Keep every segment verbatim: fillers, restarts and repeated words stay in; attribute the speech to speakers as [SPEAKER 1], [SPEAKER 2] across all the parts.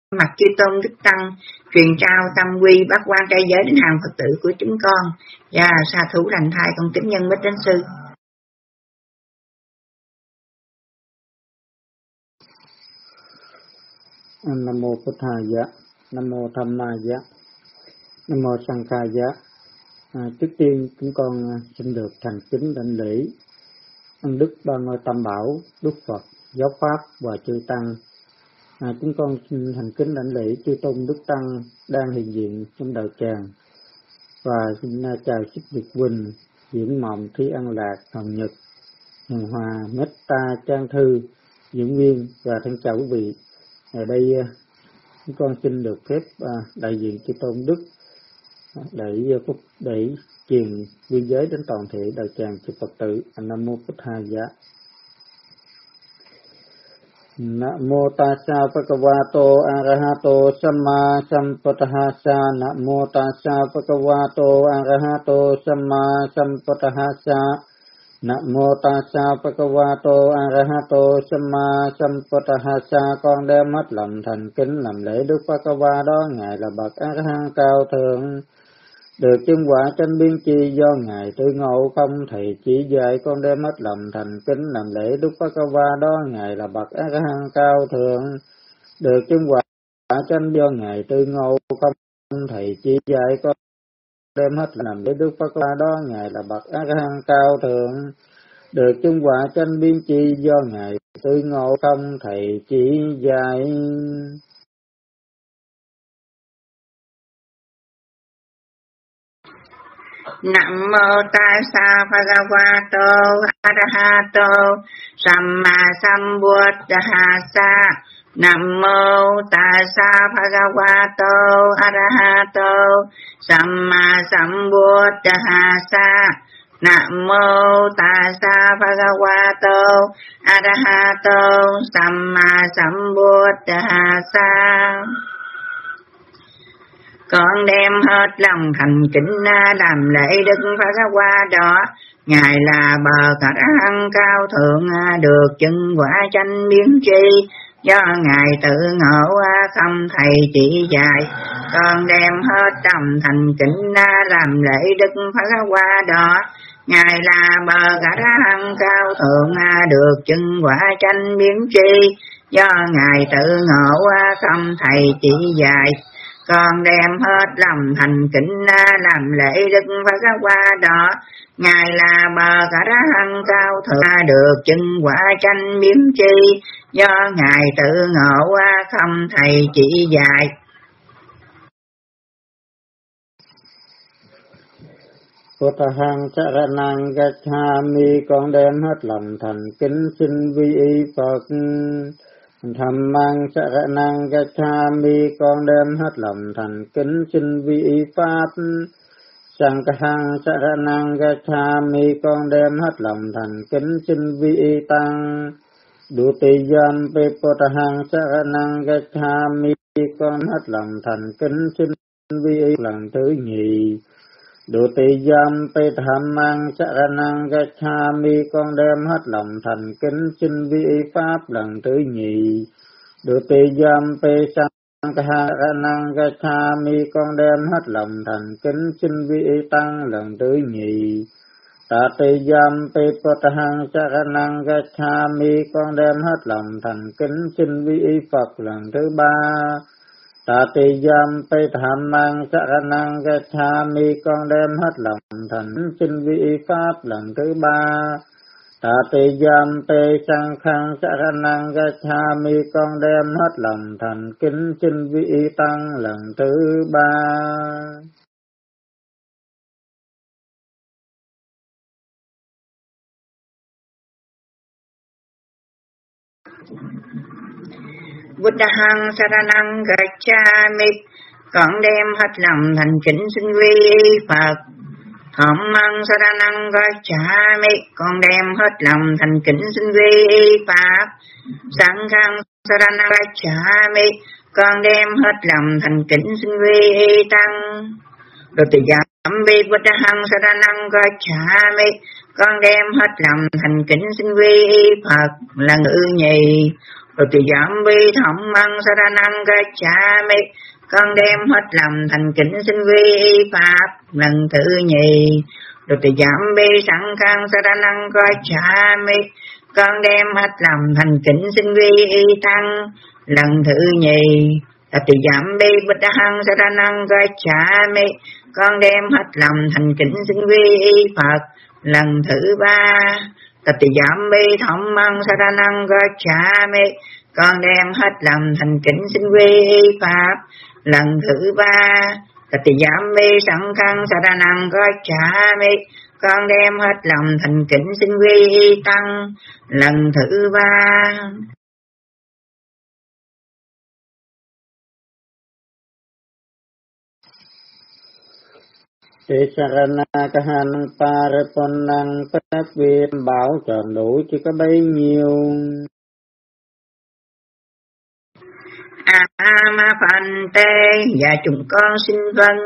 [SPEAKER 1] mặt chư tôn đức tăng truyền trao tâm quy bát quan trai giới đến hàng Phật tử của chúng con. Và sa thú lành thai con kính nhân Bích Chánh Sư.
[SPEAKER 2] Nam mô Phật Thaya, Nam mô Tham Maya, Nam mô Sankhaya. À, trước tiên chúng con xin được thành kính đảnh lễ ân đức ba ngôi tam bảo, Đức Phật, Giáo pháp và chư tăng. À, chúng con xin thành kính đảnh lễ chư tôn đức tăng đang hiện diện trong đạo tràng, và xin chào sức Việt Quỳnh, Diễn Mộng, Thí An Lạc, Hồng Nhật, Hồng Hòa, Metta, Trang Thư, Diễn Viên, và thân chào quý vị. Ở đây chúng con xin được phép à, đại diện chư tôn đức để phúc để truyền biên giới đến toàn thể đạo tràng chư Phật tử. Nam mô Phật Thaya. Nam mô Tassa Bhagavato Arahato Samma Sambuddhassa. Nam mô Tassa Bhagavato Arahato Samma Sambuddhassa. Nam mô Tassa Bhagavato Arahato Samma Sambuddhassa. Con đem hết lòng thành kính làm lễ Đức Bhagava đó, ngài là bậc A Hán cao thượng, được chứng quả chánh biến chi do ngài tươi ngộ không thầy chỉ dạy. Con đem hết lòng thành kính làm lễ Đức Bhagava đó, ngài là bậc A Hán cao thượng, được chứng quả chánh do ngài tươi ngộ không thầy chỉ dạy. Con đem hết làm lễ Đức Bhagava đó, ngài là bậc A Hán cao thượng, được chứng quả chánh biến chi do ngài tươi ngộ không thầy chỉ dạy.
[SPEAKER 1] Nam mô Tassa Bhagavato Arahato Samma Sambuddhassa. Nam mô Tassa Bhagavato Arahato Samma Sambuddhassa. Nam mô Tassa Bhagavato Arahato Samma Sambuddhassa. Con đem hết lòng thành kính làm lễ Đức Phật-Qua đó, ngài là bậc A Hán cao thượng, được chứng quả chánh biến tri do ngài tự ngộ không thầy chỉ dạy. Con đem hết lòng thành kính làm lễ Đức Phật-Qua đó, ngài là bậc A Hán cao thượng, được chứng quả chánh biến tri do ngài tự ngộ không thầy chỉ dạy. Con đem hết lòng thành kính làm lễ Đức Phật-Qua đó, ngài là bậc A Hán cao thượng, được chứng quả chánh biến tri do ngài tự ngộ không thầy chỉ dạy.
[SPEAKER 2] Phật-hằng Saranang Gacchami. Con đem hết lòng thành kính xin vi y Phật. Dhammang Saranang Gacchami. Con đem hết lòng thành kính xin vi y Pháp. Sanghang Saranang Gacchami. Con đem hết lòng thành kính xin vi y Tăng. Dutiyampi Phật-hằng Saranang Gacchami. Con hết lòng thành kính xin vi y lần thứ nhì. Dutiyampi Dhammang Saranang Gacchami. Con đem hết lòng thành kính xin vi y Pháp lần thứ nhì. Dutiyampi Sanghang Saranang Gacchami. Con đem hết lòng thành kính xin vi y Tăng lần thứ nhì. Tatiyampi Phật-hằng Saranang Gacchami. Con đem hết lòng thành kính xin vi y Phật lần thứ ba. Tatiyampi Dhammang Saranang Gacchami. Con đem hết lòng thành xin vi y Pháp lần thứ ba. Tatiyampi Sanghang Saranang Gacchami. Con đem hết lòng thành kính xin vi y Tăng lần thứ ba.
[SPEAKER 1] Buddhang Saranang Gacchami. Con đem hết lòng thành kính xin quy y Phật. Dhammang Saranang Gacchami. Con đem hết lòng thành kính xin quy y Pháp. Sanghang Saranang Gacchami. Con đem hết lòng thành kính xin quy y Tăng. Dutiyampi Buddhang Saranang Gacchami. Con đem hết lòng thành kính xin quy y Phật lần thứ nhì. rồi thì giảm bi thẩm măng saranang gacchami, con đem hết lòng thành kính xin quy y pháp lần thứ nhì. Rồi thì giảm bi sẵn khang saranang gacchami, con đem hết lòng thành kính xin quy y tăng lần thứ nhì. Rồi thì giảm bi buddhang saranang gacchami, con đem hết lòng thành kính xin quy y Phật lần thứ ba. Tati giảm bi thẩm măng saranang gacchami, con đem hết lòng thành kính xin quy y pháp lần thứ ba. Tati giảm bi sẵn khang saranang gacchami, con đem hết lòng thành kính xin quy y tăng lần thứ ba.
[SPEAKER 2] Thì sarana kahanang paraponang pháp viên bảo tròn đủ chỉ có bấy nhiêu.
[SPEAKER 1] A ma phan tê và chúng con xin vâng.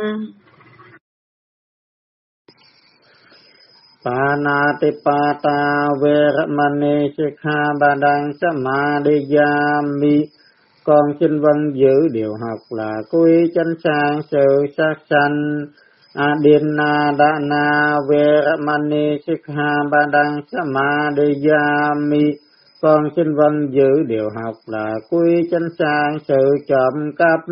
[SPEAKER 2] Panatipata veramani sikkhabadang samadhiyami, con xin vâng giữ điều học là quý chánh sang sự sát sanh. Adinna dana veramani sikkhabadang samadhiyami, con xin vâng giữ điều học là quý chánh sang sự trộm cắp.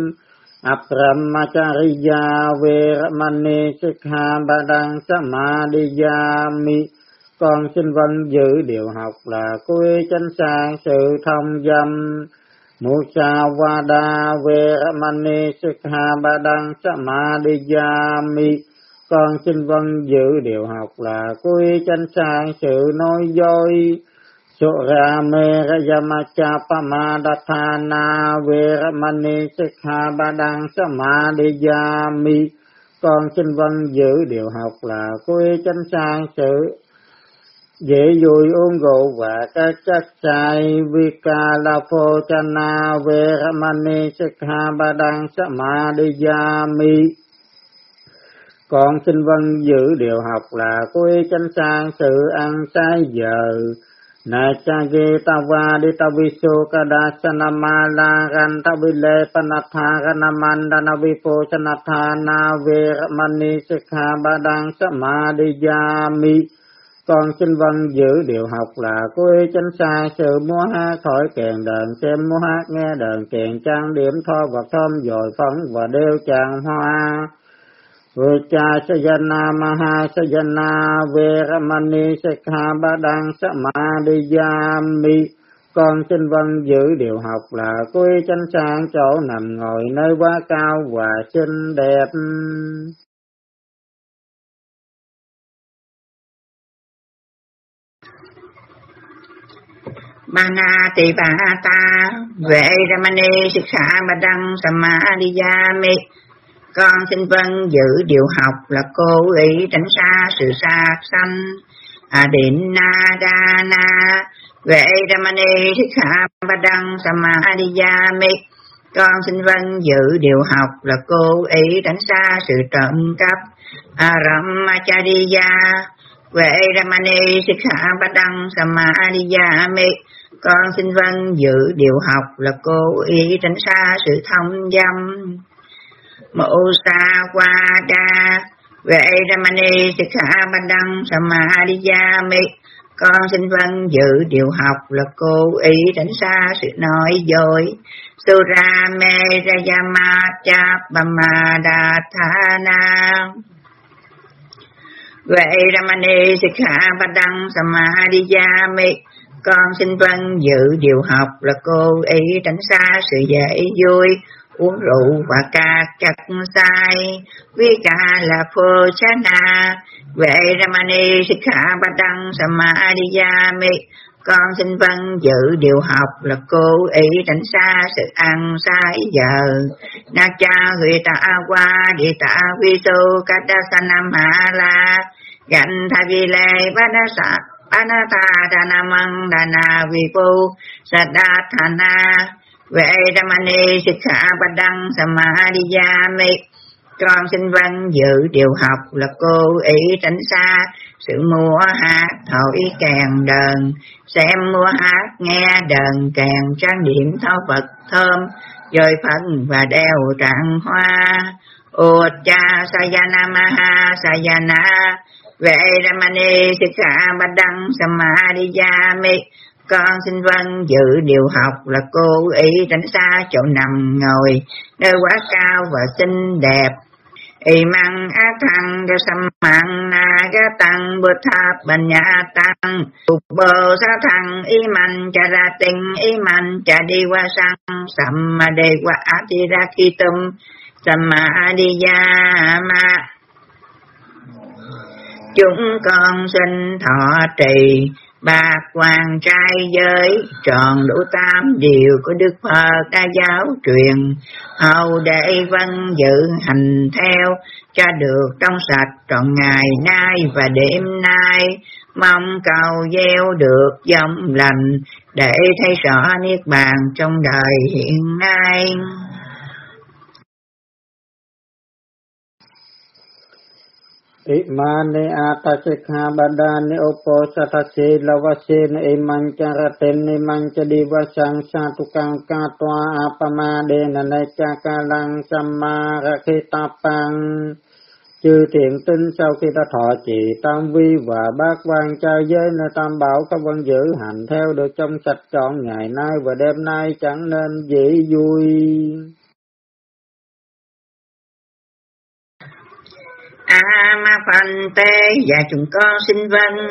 [SPEAKER 2] Abrahmacharya veramani sikkhabadang samadhiyami, con xin vâng giữ điều học là quý chánh sang sự thông dâm. Musavada veramani sikkhabadang samadhiyami, con xin vâng giữ điều học là quý chánh sang sự nói dối. Suramera-yamacha-pamadatthana veramani sikkhabadang samadhiyami, con xin vâng giữ điều học là quý chánh sang sự dễ vui uống rượu và các chất say. Vikalaphochana veramani sikkhabadang samadhiyami, con xin vâng giữ điều học là quý chánh sang sự ăn trái giờ. Nachagetawa ditavisukadasanamala rantavile panathaganamandanavipocanathana veramani sikkhabadang samadhiyami, con xin vâng giữ điều học là quý chánh sang sự múa hát thổi kèn đờn, xem múa hát nghe đờn kèn, trang điểm thoa vật thơm dồi phấn và đeo tràng hoa. Vichasayana mahasayana veramani sikkhabadang samadhiyami, con xin vâng giữ điều học là quý chánh sang chỗ nằm ngồi nơi quá cao và xinh đẹp.
[SPEAKER 1] Panatipata veramani sikkhabadang samadhiyami, con xin vâng giữ điều học là cố ý tránh xa sự sát sanh. Adinna dana veramani sikkhabadang samadhiyami, con xin vâng giữ điều học là cố ý tránh xa sự trộm cắp. Aramacharya veramani sikkhabadang samadhiyami, con xin vâng giữ điều học là cố ý tránh xa sự thông dâm. Musavada veramani sikkhabadang samadhiyami, con xin vâng giữ điều học là cố ý tránh xa sự nói dối. Suramera-yamacha-pamadatthana veramani sikkhabadang samadhiyami, con xin vâng giữ điều học là cố ý tránh xa sự dễ vui, uống rượu và các chất say. Vikalaphochana veramani sikkhabadang samadhiyami, con xin vâng giữ điều học là cố ý tránh xa sự ăn sai giờ. Nachagetawa ditavisukadasanamala ganthavile vanasa Panathadanamandana vipu sadathana veramani sikkhabadang samadhiyami, con xin vâng giữ điều học là cố ý tránh xa sự mua hát thổi kèn đờn, xem mua hát nghe đờn kèn trang điểm thao Phật thơm, dời phân và đeo trạng hoa. Ucha Sayana Maha Sayana Vệ Ramani Sikha Badang Samadhiyami. Con xin vâng dự điều học là cố ý tránh xa chỗ nằm ngồi, nơi quá cao và xinh đẹp. Y măng á thăng cho xăm măng na ga tăng bột tháp bần nhà tăng. Tục bồ sa thăng y man cha ra tình y man cha đi qua sang sầm mà đề qua á đi ra khi tâm sầm mà đi ya ma. Chúng con xin thọ trì bạc quan trai giới, tròn đủ tám điều của Đức Phật đã giáo truyền, hầu để vâng dự hành theo cho được trong sạch trọn ngày nay và đêm nay. Mong cầu gieo được giống lành để thấy rõ niết bàn trong đời hiện nay.
[SPEAKER 2] Imane atasikha badane opo satasi lawase iman charaten iman chadivasang satukang katwa apamade nanacha kalang samarakitapang. Chư thiện tinh sau khi ta thọ trì tam vi và bát quan trai giới nơi tam bảo các vân giữ hành theo được trong sạch trọn ngày nay và đêm nay chẳng nên dĩ vui.
[SPEAKER 1] A ma phần tê và chúng con xin vâng.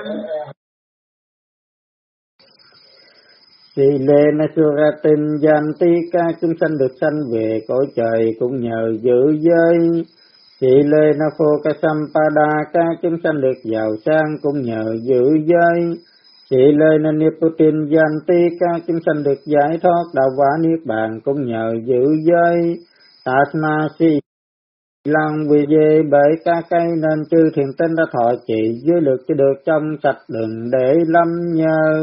[SPEAKER 2] Sì lê na sura tinh danh tí ca chúng sanh được sanh về cõi trời cũng nhờ giữ giới. Sì lê na phô ca sampada ca chúng sanh được giàu sang cũng nhờ giữ giới. Sì lê na niputin danh tí ca chúng sanh được giải thoát đạo quả niết bàn cũng nhờ giữ giới. Tasma si lăng vì về bởi các cây nên chư thiện tinh đã thọ trì dưới lực cho được trong sạch đừng để lâm nhơ.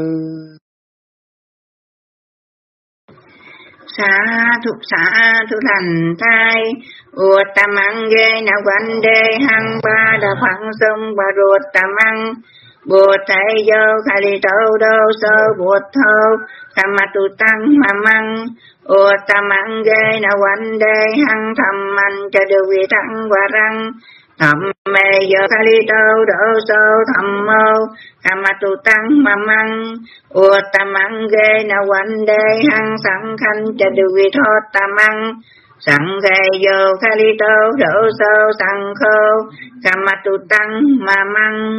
[SPEAKER 1] Xá thục xá thu thành thai uột tà măng ghê na quanh đê hăng ba đà phăng sông bà ruột tà măng bùa thầy dâu khả lì trâu đâu sơ bùa thâu khả mặt tù tăng mà măng uột tà măng ghê na quanh đê hăng thầm mạnh cho được vị thăng và răng thầm mê dâu khả lì trâu đâu sơ thầm mâu khả mặt tù tăng mà măng uột tà măng ghê na quanh đê hăng sẵn khanh cho được vị thoát tà măng sẵn ghê dâu khả lì trâu đâu sơ sẵn khâu khả mặt tù tăng mà măng.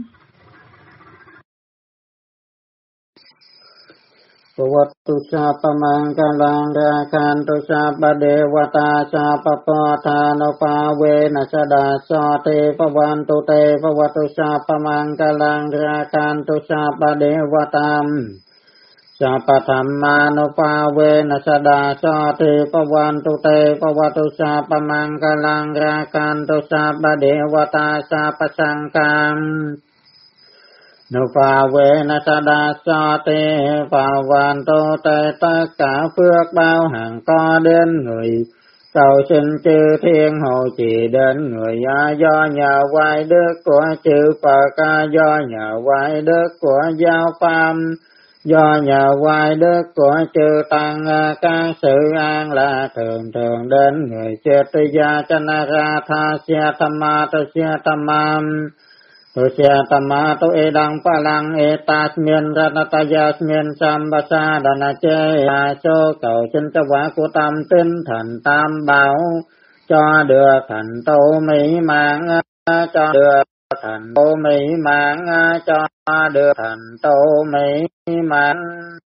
[SPEAKER 2] Vatu sa pamangkalang rakan tu sa padewata sa papatano pawe nasada sa te pavantu te pavatu sa pamangkalang rakan tu sa padewatam sa pathammano pawe nasada sa te pavantu te pavatu sa pamangkalang rakan tu sa padewata sa pasangkam. Nô pha quê na sa đa sa tê pha van tô tê tất cả phước bao hàng có đến người cầu xin chư thiên hộ trì đến người a do nhờ quay đức của chư Phật a do nhờ quay đức của giáo pháp do nhờ quay đức của chư tăng các sự an là thường thường đến người chết gia chanara tha sia thamma ta sia tammam Tusya tamma tu edang palang etasmin ratatayasmin sambasa danache so cầu xin cho quả của tam tinh thành tam bảo cho được thành tố mỹ mãn cho được thành tố mỹ mãn cho được thành tố mỹ mãn.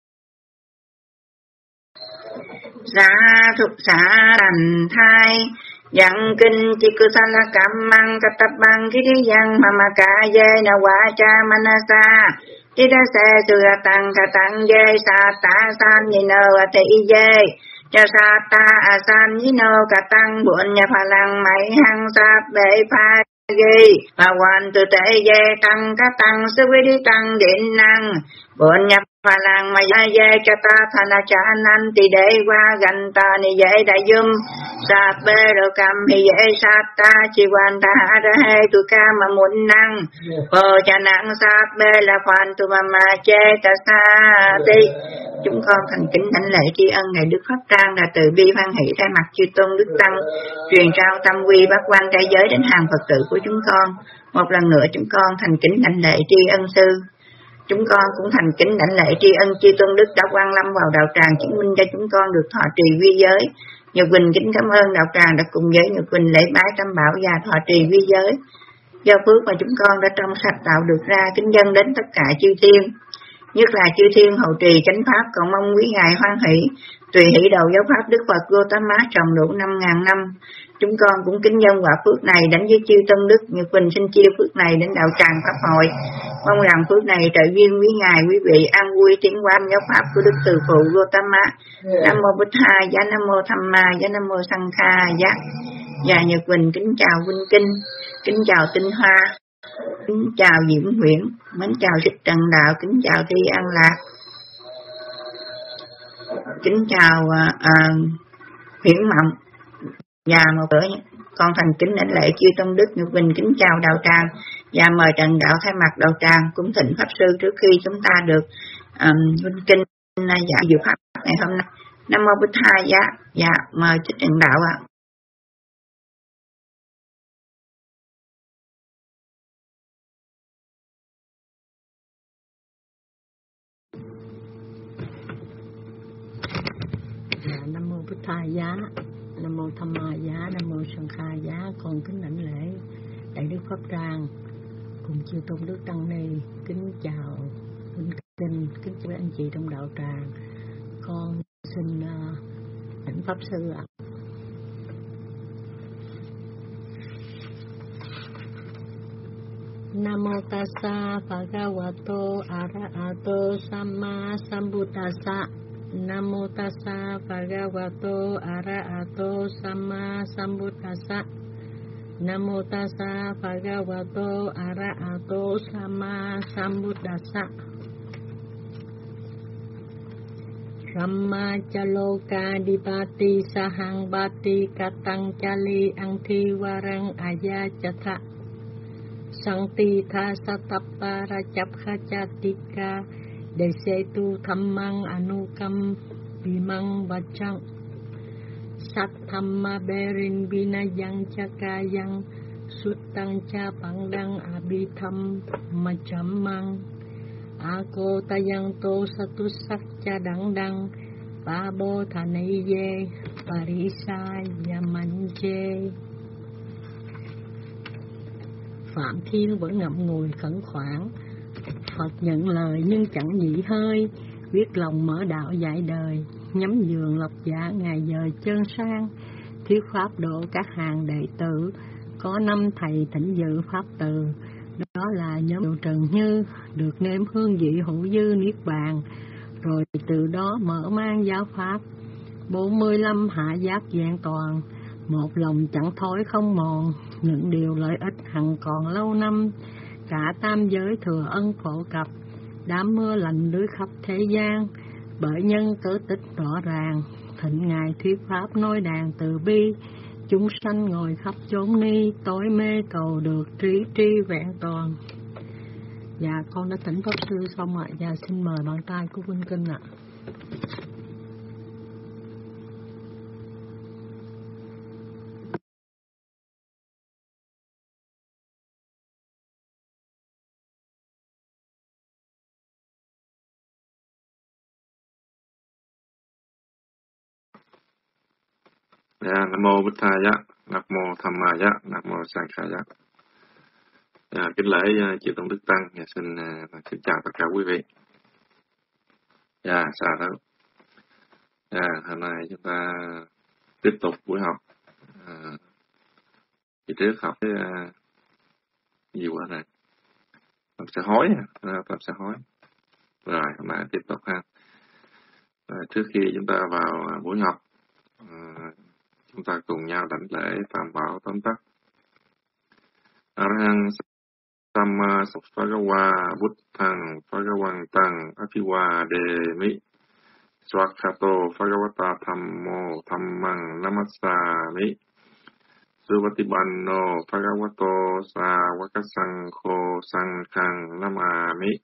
[SPEAKER 1] Giá thục xá đành thai Yang kinh chỉ cư san la cảm mang cát tập bằng khi đi yang mà mà cả dê na quá cha manasa đi ra xe sửa tăng cả tăng dê sa ta san như nơ và thị dê cho sa ta a san như nơ cả tăng buồn nhà phà lăng mấy hăng sáp bể pha ghi và hoàn từ tế dê tăng các tăng sư với đi tăng điện năng Buồn nhập Phà Làng mà gia dê cho ta thành cha nan thì để qua gần ta ni dễ đại dùm sát bê đồ cầm thì dễ sát ta chỉ quan ta ra hay tu ca mà muốn năng bồ cha nặng sát bê là khoan tu mà mà chê ta xa đi. Chúng con thành kính đảnh lễ tri ân Ngài Đức Pháp Trang là từ bi hoan hỷ thay mặt chư tôn đức tăng truyền trao tâm quy bác quan thế giới đến hàng Phật tử của chúng con. Một lần nữa chúng con thành kính đảnh lễ tri ân sư. Chúng con cũng thành kính đảnh lễ tri ân chư tôn đức đã quan lâm vào đạo tràng chứng minh cho chúng con được thọ trì vi giới. Nhật Quỳnh kính cảm ơn đạo tràng đã cùng với Nhật Quỳnh lễ bái tam bảo và thọ trì vi giới. Do phước mà chúng con đã trong sạch tạo được ra, kính dâng đến tất cả chư thiên, nhất là chư thiên hậu trì chánh pháp, còn mong quý ngài hoan hỷ tùy hỷ đầu giáo pháp Đức Phật Gautama tròn đủ năm ngàn năm. Chúng con cũng kính dâng quả phước này đến với chư tân đức. Nhật Quỳnh xin chia phước này đến đạo tràng pháp hội, mong rằng phước này trợ duyên quý ngài quý vị an vui tiến hóa giáo pháp của Đức Từ Phụ Gautama. Nam mô Bụt Tha Giá, Nam mô Tham Ma Giá, Nam mô Sang Kha Giá. Và Nhật Quỳnh kính chào Vinh Kinh, kính chào Tinh Hoa, kính chào Diễm Huyễn, mến chào Thích Trần Đạo, kính chào Thi An Lạc, kính chào uh, uh, Huyễn Mộng. Và một bữa con thành kính đảnh lễ chư tôn đức. Nhật Quỳnh kính chào đạo tràng và mời Trần Đạo thay mặt đạo tràng cung thỉnh pháp sư trước khi chúng ta được um, Vinh Kinh giải diệu pháp ngày hôm nay. Nam mô Bụt Tha Giá. Dạ mời Thích Trần Đạo ạ.
[SPEAKER 3] Nam mô Bụt Tha Giá, Nam mô Tham Ma Giá, Nam mô Sang Kha Giá. Con kính đảnh lễ Đại Đức Pháp Trang cùng chư tôn đức tăng ni, kính chào Vinh Kinh, kính chào anh chị trong đạo tràng. Con xin uh, thỉnh pháp sư ạ. Nam mô Tassa Bhagavato Arahato Samma Sambuddhassa. Nam mô Tassa Bhagavato Arahato Samma Sambuddhassa. Nam mô Tassa Bhagavato Arahato Samma Sambuddhassa. Ramma Chaloka Dipati Sahang Bati Katang Chali Angthi Warang Ayachatha Sankti Tha Satappa Rachapkha Chatika Để se tu tham mang anukam bimang bachang sát tham ma berin bina yang chaka yang sutang cha pang đăng abitham macham mang ako tayang to satu sak cha đăng đăng ba bo thanai ye parisa yamanche. Phạm Thiên vẫn ngậm ngùi khẩn khoản. Phật nhận lời nhưng chẳng nhị hơi, quyết lòng mở đạo dạy đời, nhắm giường lọc dạ ngày dời chân sang, thuyết pháp độ các hàng đệ tử, có năm thầy thỉnh dự pháp từ, đó là nhóm Trần Như, được nếm hương vị hữu dư niết bàn, rồi từ đó mở mang giáo pháp, bốn mươi lăm hạ giáp vẹn toàn, một lòng chẳng thối không mòn, những điều lợi ích hằng còn lâu năm, cả tam giới thừa ân phổ cập, đám mưa lành lưới khắp thế gian, bởi nhân cớ tích rõ ràng, thịnh ngài thuyết pháp nói đàn từ bi, chúng sanh ngồi khắp chốn ni, tối mê cầu được trí tri vẹn toàn. Dạ con đã thỉnh pháp sư xong ạ, và xin mời bàn tay của Vinh Kinh ạ.
[SPEAKER 4] Dạ, Nam mô Bụt Tha Giá, Nam mô Tham Ma Giá, Nam mô Sang Kha Giá. Dạ, kính lễ chư tôn đức tăng, dạ, xin uh, kính chào tất cả quý vị. Dạ, sao đó. Dạ, hôm nay chúng ta tiếp tục buổi học. À, kỳ trước học cái uh, gì quá này. Tập sẽ hối, à, tập sẽ hối. Rồi, hôm nay tiếp tục ha. À, trước khi chúng ta vào uh, buổi học, uh, chúng ta cùng nhau đảnh lễ tam bảo tóm tắt. Arahang Samma Sampagawa Buddhang Bhagavantang Apivademi Swakhato Bhagavata Thammo Dhammang Namassami Suvatibanno Bhagavato Sāvakasangho Sanghang Namami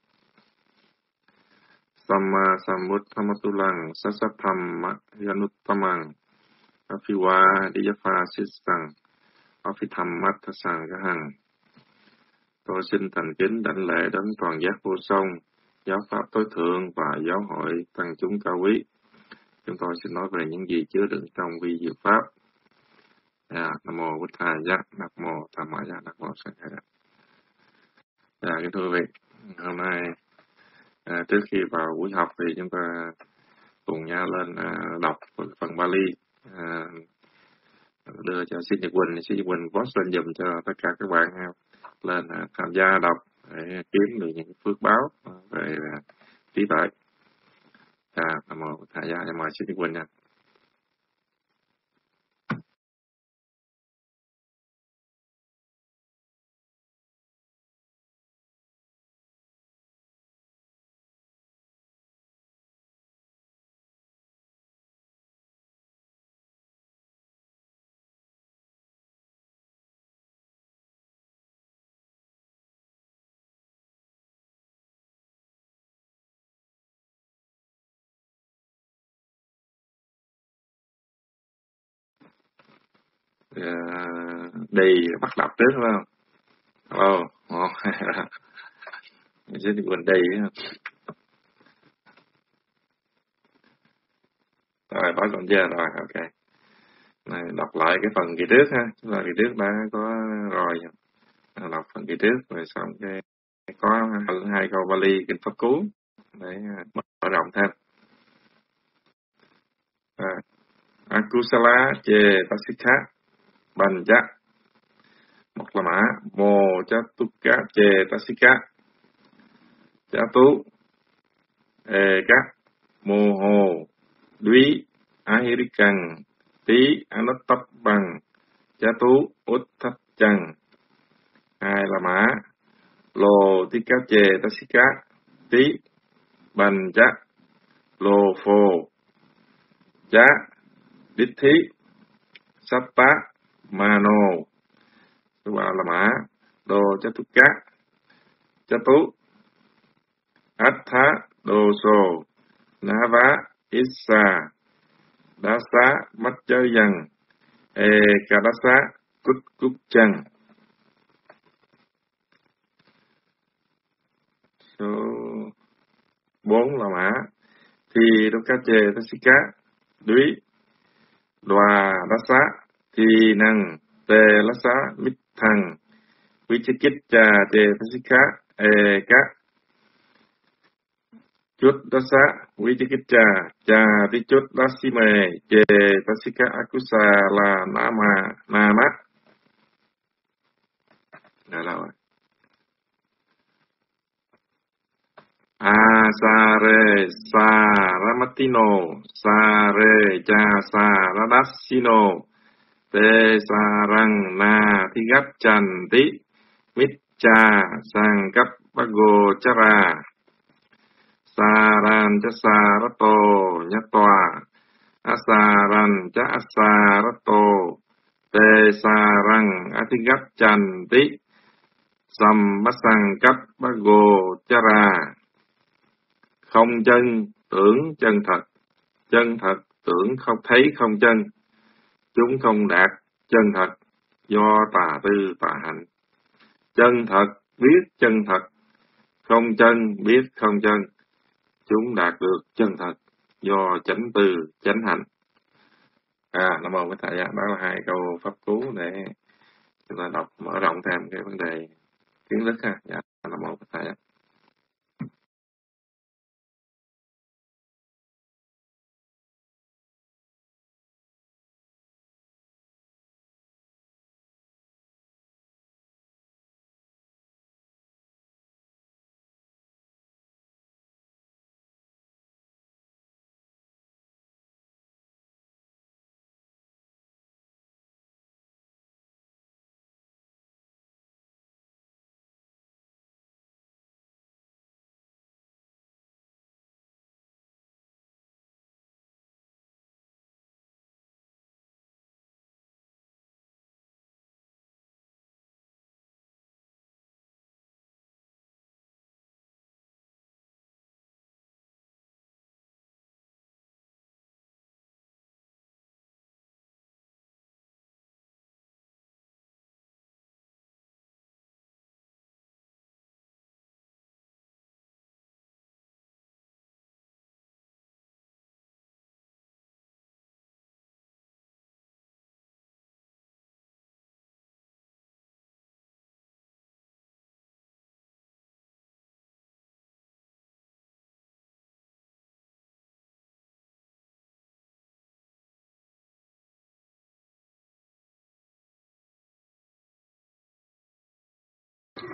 [SPEAKER 4] Samma Sambuddhamatulang Sasathamma Yanuttamang Apivadiyapasissang Apithammathasangahang. Tôi xin thành kính đảnh lễ đến toàn giác vô song, giáo pháp tối thượng và giáo hội tăng chúng cao quý. Chúng tôi xin nói về những gì chứa đựng trong vi diệu pháp. À, Nam mô Bụt Thầy Giác, Nam mô Tham Mã Giác, Nam mô Sanh Khai Giác. À, kính thưa quý vị, hôm nay à, trước khi vào buổi học thì chúng ta cùng nhau lên à, đọc phần Bali, à, đưa cho Sĩ Nhật Quỳnh, Sĩ Nhật Quỳnh post lên dùm cho tất cả các bạn ha, lên à, tham gia đọc để kiếm được những phước báo về à, trí tuệ. À, Nam mô Bụt Thầy Giác, mời Sĩ Nhật Quỳnh nha. Uh, đi bắt đọc trước phải không? Ồ, ồ, Sĩ Quỳnh đi rồi, hỏi còn giờ rồi, ok. Này, đọc lại cái phần kỳ trước ha, chúng ta kỳ trước đã có rồi, đọc phần kỳ trước rồi xong cái có hai câu Bali kinh pháp cú để mở rộng thêm. À, Akusala chê tasika Bành chắc một là mã mô chá tu cá chê tasika chá tú ê các mô hồ đuý ahirikang tí anattap bằng chá tú út thách chăng. Hai là mã lô tí cá chê tasika tí bành chắc lô phô chá đích thí sắp tá Mano. Thứ ba là mã Đô Chatuka Chatu Attha Doso Nava Issa Dasa Matchayan Ekadasa Kut Kut Chang. Số bốn là mã Thì Đô Cá Chê Tasika Đuý Đoà Dasa Thì năng tê lá xá mít thằng quý chế kích trà tê tasika e các chút lá xá quý chế kích trà trà tí chút lá xí mê chê tasika akusa là na ma na mát. Đó là rồi. A sa re sa ramatino sa re cha sa radasino tê sa răng na thi gấp chành tí mít cha sang cấp bago chara sa ran cha sa rato nhát tòa asa ran cha asa rato tê sa răng a thi gấp chành tí sam bát sang cấp bago chara. Không chân tưởng chân thật, chân thật tưởng không thấy không chân. Chúng không đạt chân thật do tà tư tà hạnh. Chân thật biết chân thật, không chân biết không chân. Chúng đạt được chân thật do chánh tư chánh hạnh. À, Nam mô Bụt Thầy Giác, đó là hai câu pháp cú để chúng ta đọc mở rộng thêm cái vấn đề kiến thức ha. Dạ, Nam mô Bụt Thầy Giác.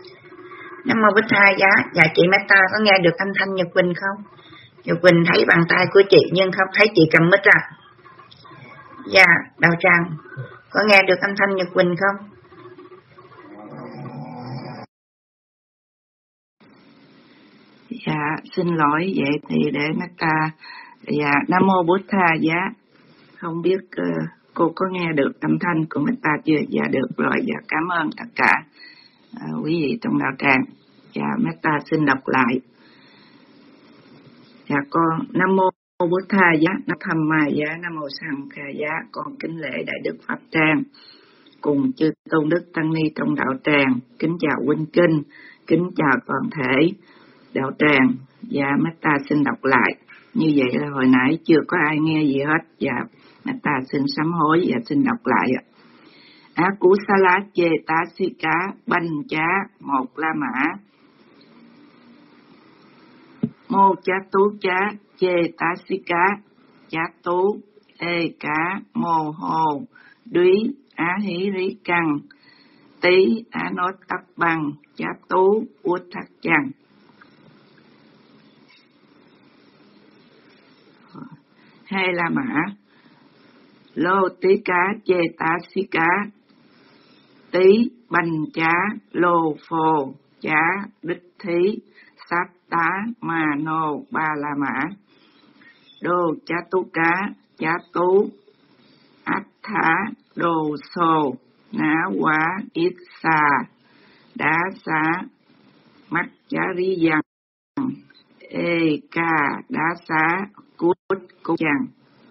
[SPEAKER 1] Nam mô Bích Tha Giá. Dạ chị Meta có nghe được âm thanh Nhật Quỳnh không? Nhật Quỳnh thấy bàn tay của chị nhưng không thấy chị cầm mic à. Dạ, Đào Tràng có nghe được âm thanh Nhật Quỳnh không?
[SPEAKER 5] Dạ, xin lỗi, vậy thì để Meta. Dạ, Nam mô Bích Tha Giá. Không biết uh, cô có nghe được âm thanh của Meta chưa? Dạ được rồi, dạ cảm ơn tất cả uh, quý vị trong đạo tràng. Dạ, Meta xin đọc lại. Dạ con, Nam mô Bích Tha Giá, Nam Tham Ma Giá, Nam mô Sang Kha Giá. Con kính lễ Đại Đức Pháp Trang cùng chư tôn đức tăng ni trong đạo tràng. Kính chào huynh kinh, kính chào toàn thể đạo tràng. Dạ, Meta xin đọc lại. Như vậy là hồi nãy chưa có ai nghe gì hết. Dạ, Meta xin sám hối và xin đọc lại ạ. Á cú sa lá chê tá si cá banh chá một la mã mô chá tú chá chê tá si cá chá tú ê cá mô hồ đúy á hí rí căng tí á nốt tắc bằng chá tú út thắc chăng. Hai la mã lô tí cá chê tá si cá tí banh chá lô phô chá đích thí sát tá mà nô ba la mã đô chá tú cá chá tú át thá đô sô ná quá ít xà đá xá mắt chá rí dăng ê ca đá xá cút cú chăng.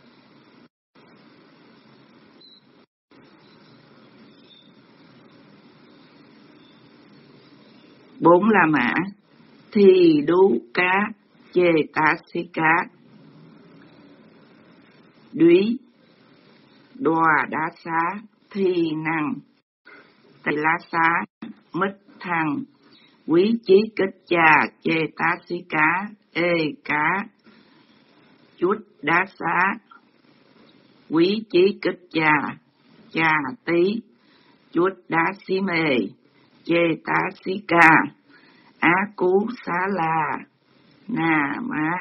[SPEAKER 5] Bốn la mã thì đú cá chê tá si cá đúy đòa đá xá thi năng tây lá xá mít thăng quý chí kết trà chê tá si cá ê cá chút đá xá quý chí kết trà trà tí chút đá xí mề chê tá si ca á cú xá la nà má.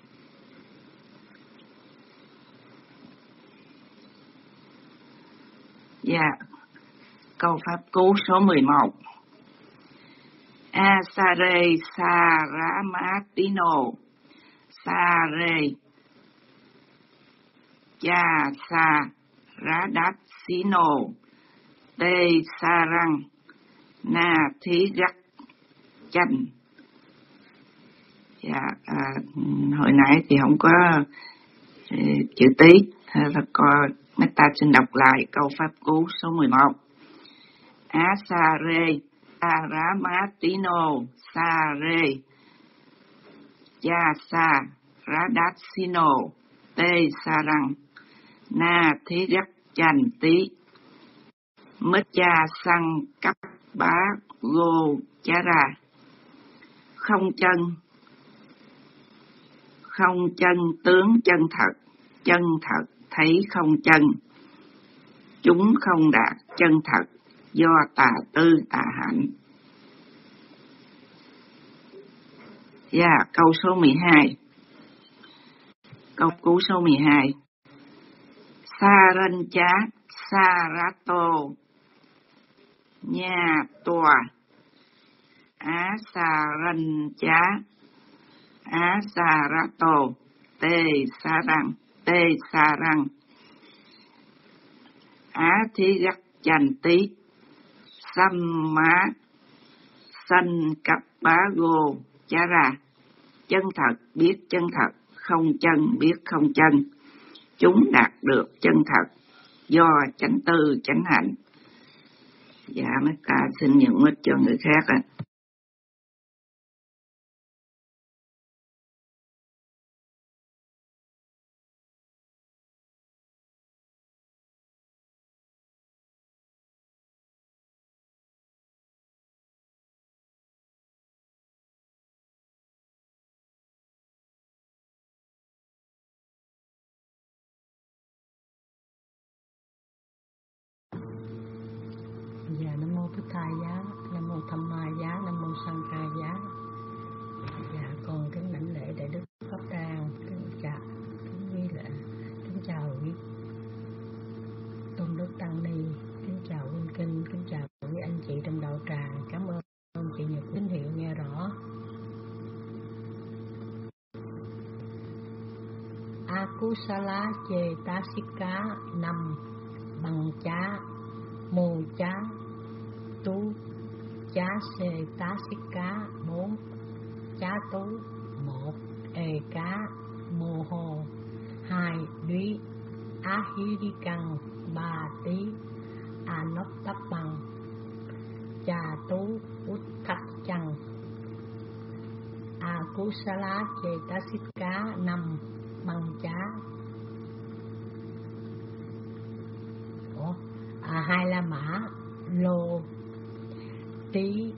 [SPEAKER 5] Dạ, câu pháp cú số mười một. A sa re sa ra má tí nô sa re cha sa ra đát xí nô tê sa răng na thí rắc chanh. Dạ, à, hồi nãy thì không có uh, chữ tí, là coi Meta xin đọc lại câu pháp cú số mười một. Á sa rê sa rá má tí nô sa rê cha sa rá đát xí nô tê sa răng na thí rắc chanh tí mít cha xăng cấp bá gô chá ra. Không chân không chân tướng chân thật, chân thật thấy không chân, chúng không đạt chân thật do tà tư tà hạnh. Dạ, yeah, câu số mười hai. Câu cú số mười hai. Sa rân chá sa ra tô nhà tòa á sa rân chá á sa ra tô tê sa răng tê sa răng á thí rắc chanh tí xăm má sanh cặp bá gô chá ra. Chân thật biết chân thật, không chân biết không chân, chúng đạt được chân thật do chánh tư chánh hạnh. Dạ, mấy ta xin nhận mít cho người khác ạ. À.
[SPEAKER 3] Dạ, Nam Mô Bích Thầy Giá, Nam Mô Tham Ma Giá, Nam Mô Sang Khai Giá. Dạ, con kính đảnh lễ Đại Đức Pháp Đàn, kính chào, kính quý lễ, kính chào quý Tôn Đức Tăng Ni, kính chào Huynh Kinh, kính chào quý anh chị trong đạo tràng. Cảm ơn chị Nhật tín hiệu nghe rõ. Akusala Cetasika năm bằng chá mô chá tú chá Cetasika bốn chá tú một ê cá mô hồ hai đúy á hí đi căng ba tí a nốc tấp bằng cha tú út thắt chăng. Akusala Cetasika năm bằng chá Ủa? À, hai la mã lô tí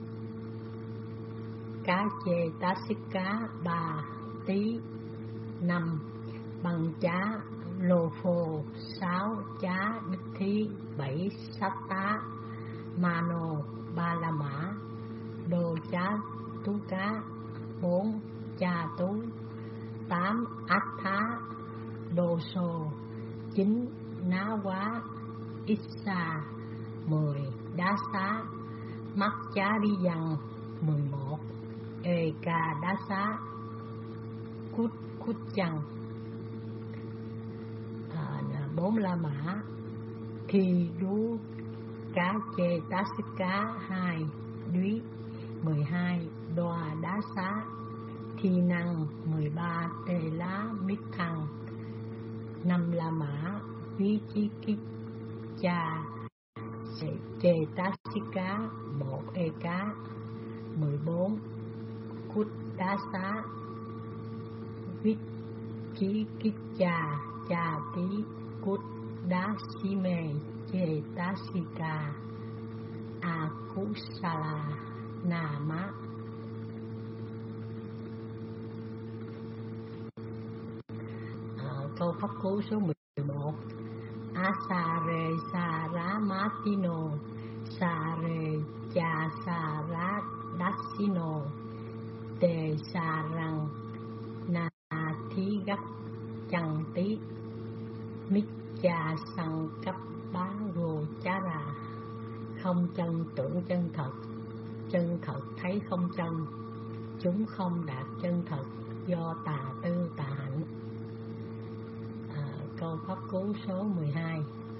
[SPEAKER 3] cá chê tá xích cá ba tí năm bằng chá lô phô sáu chá đích thí bảy sát tá mano ba la mã đô chá tú cá bốn cha tú tám át thá đô sô chín ná quá ít xa mười đá xá mắt chá đi dằn mười một ê ca đá xá cút cút chăng. À, bốn la mã khi đú cá chê tá xích cá hai đúy mười hai đoà đá xá thi năng mười ba tê lá mít thăng năm la mã ví chí kích cha chê tá xích cá một ê cá mười bốn cút đá xá vít chí kích cha cha tí cút đá xí mê chê tá xí ca a cú sa la nà má. Câu pháp cú số mười một. Asare sara matino sare cha sara dasino te sarang na thí gấp chẳng tí mít cha sang cấp bá gồ chá ra. Không chân tưởng chân thật, chân thật thấy không chân, chúng không đạt chân thật do tà tư tà hạnh. Câu pháp cú số mười hai.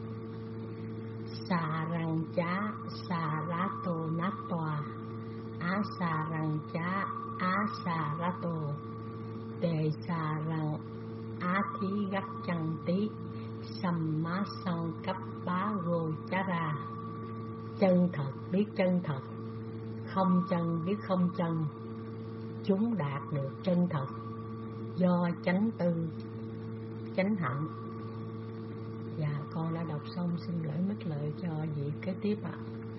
[SPEAKER 3] Sa răng chá sa rá tô nát tòa á sa răng chá á sa rá tô tề sa răng á thí gắt chăng tí sâm má sân cấp bá gô chá ra. Chân thật biết chân thật, không chân biết không chân, chúng đạt được chân thật do chánh tư chánh hạnh. Dạ, con đã đọc xong, xin gửi mít lợi cho vị kế tiếp ạ.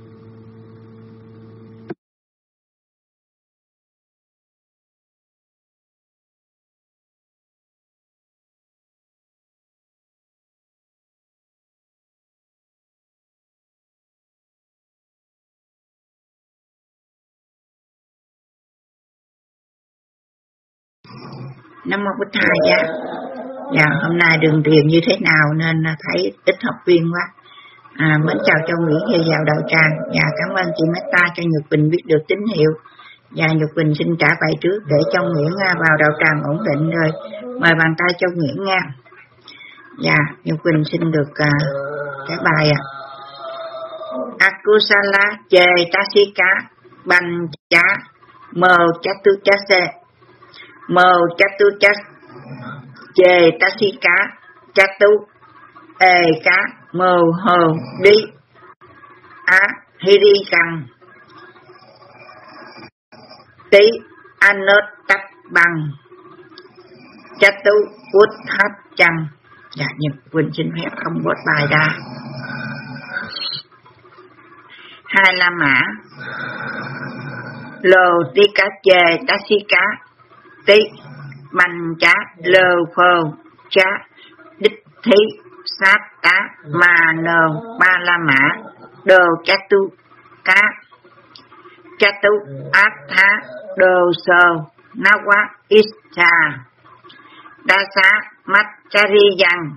[SPEAKER 1] Nam Mô Bích Thầy Giá. Dạ, hôm nay đường truyền như thế nào nên thấy ít học viên quá. À, mến chào cho Nguyễn Thị vào đạo tràng. Dạ, cảm ơn chị Meta cho Nhật Bình biết được tín hiệu. Dạ, Nhật Bình xin trả bài trước để cho Nguyễn vào đạo tràng ổn định rồi. Mời bàn tay cho Nguyễn nha. Dạ, Nhật Bình xin được uh, cái bài ạ. À. Akusala chê tasika ban chá mơ chatu chase mơ chatu chase chê tasika chatu ê cá mơ hờ đi á hi đi căng tí anot tắc bằng chatu út hát chăng. Dạ, Nhật Quỳnh xin phép không bớt bài ra. Hai la mã lô tí cá chê tá xí cá tí bành chá lơ phơ chá đích thí sát tá mà nờ ba la mã đồ chá tu Cá Chatu Atha Doso Nawa Isha Dasa Matchariyan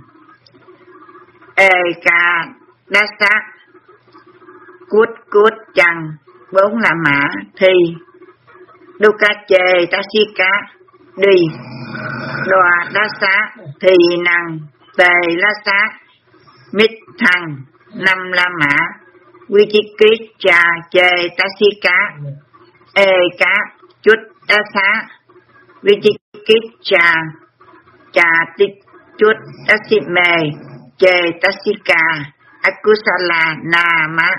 [SPEAKER 1] Eka Dasa Cút Cút Chằng bốn là mã thì Dukache Tasika đi Đoà Dasa thì năng Tề La Xá Mít Thằng năm la mã Vichikit Cha Chê Tasika E Cá Chút Đá Xá Vichikit Cha Cha Tích Chút Đá Xị Mê Chê Tasika Akusala Na Má.